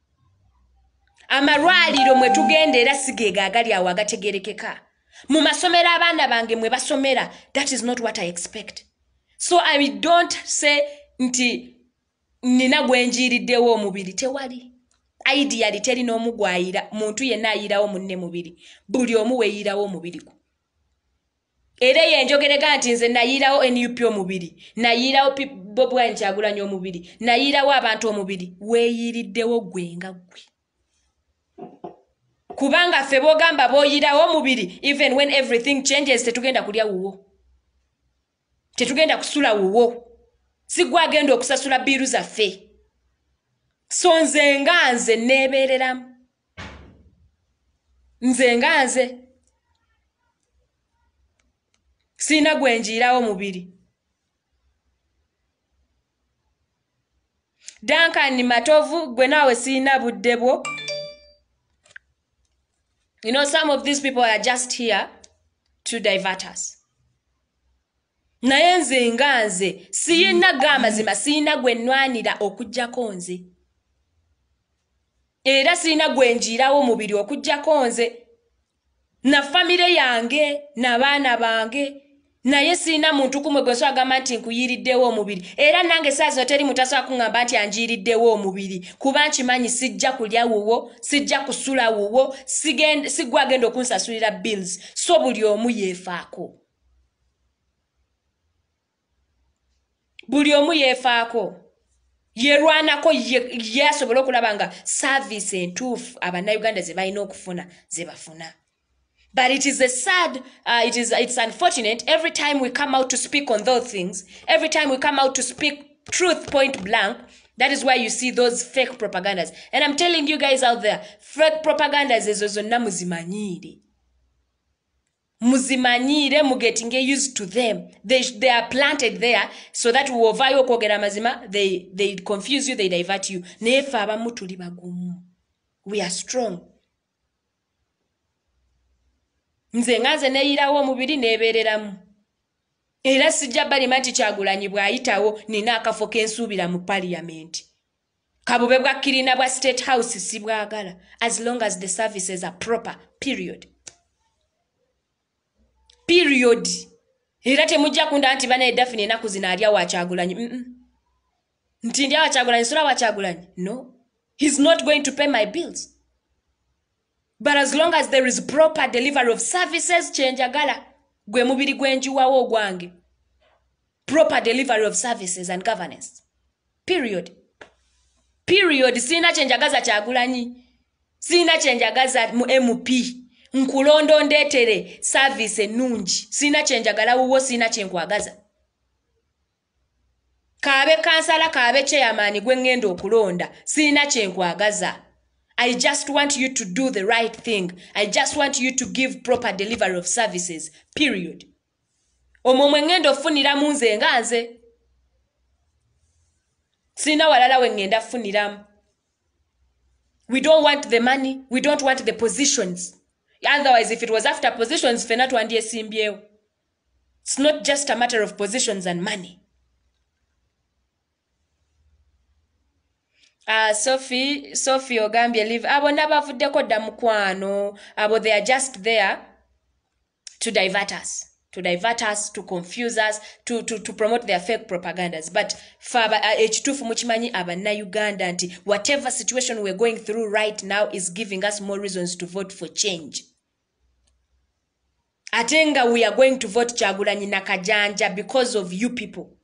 Amarwaliro mwe tugendera sigega agali awo agategerekeka. Mu masomero abaana bange mwe basomera, that is not what I expect. So I don't say nti nina gwenjiriddewo omubiri tewali ideally teri n'omugwayira muntu yenna ayirawo munne mubiri buli omu weeyirawo omubiri gwo era yenjogerega nti nze nayirawo N U P omubiri nayirawo Bobi Wine Kyagulanyi omubiri nayirawo abantu omubiri weeyiriddewo gwe nga gwe kubanga ffe bogamba boyirawo omubiri even when everything changes tetugenda kulya wuwo tetugenda kusula wuwo sigwa agenda okusasula biiru zaffe so nze nga nze neebeereramu nze nga nze sina gwenjiirawo mubiri Duncan Matovu gwe naawe sina budde bwo. You know, some of these people are just here to divert us. Naye nze nga nze siyina gamazima siyina gwe nnwanira okujjako nze era siyina gwenjiirawo mubiri okujjako nze na famire yange n'abaana bange naye siyina muntu kumwe gwe agamba nti nkuyiriddewo omubiri era nange saazo teri mutasobola kuŋŋamba nti anjiriddewo omubiri kuba nkimanyi sijja kulya wuwo sijja kusula wuwo sigwa agenda okunsasulira bills so buli omu yeefaako buli omu yeefaako yerwanako yasobola okulaba nga service entuufu abannayuganda ze balina okufuna ze bafuna. But it is a sad, uh, it is it's unfortunate every time we come out to speak on those things, every time we come out to speak truth point blank, that is why you see those fake propagandas. And I'm telling you guys out there, fake propagandas ezo zonna muzimanyire. Muzimanyire mugetinge used to them. They they are planted there so that wovayo kwogera mazima, they they confuse you, they divert you. Nefe abamu tuli bagumu. We are strong. Nze ngaze neeyirawo omubiri neebeereramu era sijja balima nti Kyagulanyi bw'ayitawo nina akafo k'ensuubira mu parliament kabube bwa kirina bwa state house si bwagala as long as the services are proper period period era temujja kunda nti bana edafini enaku zina alya wa Kyagulanyi mm -mm. nti ndya wa Kyagulanyi sula wa Kyagulanyi no he's not going to pay my bills. But as long as there is proper delivery of services, chenjagala gwe mubiri gwenjuwawo gwange. Proper delivery of services and governance. Period. Period. Sina chenjagaza Kyagulanyi. Sina chenjagaza mu M P. Nkulondo ndetere service nungi. Sina chenjagala uwo sina chenkwagaza. Kabe kansala kabe chairman gwe ngendo okulonda. Sina chenkwagaza. I just want you to do the right thing. I just want you to give proper delivery of services. Period. Omomwe ngendo funira munze nga nze. Sina walala we ngenda funiramu. We don't want the money. We don't want the positions. Otherwise, if it was after positions, fena tuandie simbyewo. It's not just a matter of positions and money. Uh, Sophie, Sophie Ogambye live. Abo nabavuddeko dda mukwano. Abo they are just there to divert us. To divert us, to confuse us, to, to, to promote their fake propagandas. But faba ekituufu mukimanyi abannayuganda nti whatever situation we're going through right now is giving us more reasons to vote for change. Atenga we are going to vote Kyagulanyi Nakajanja because of you people.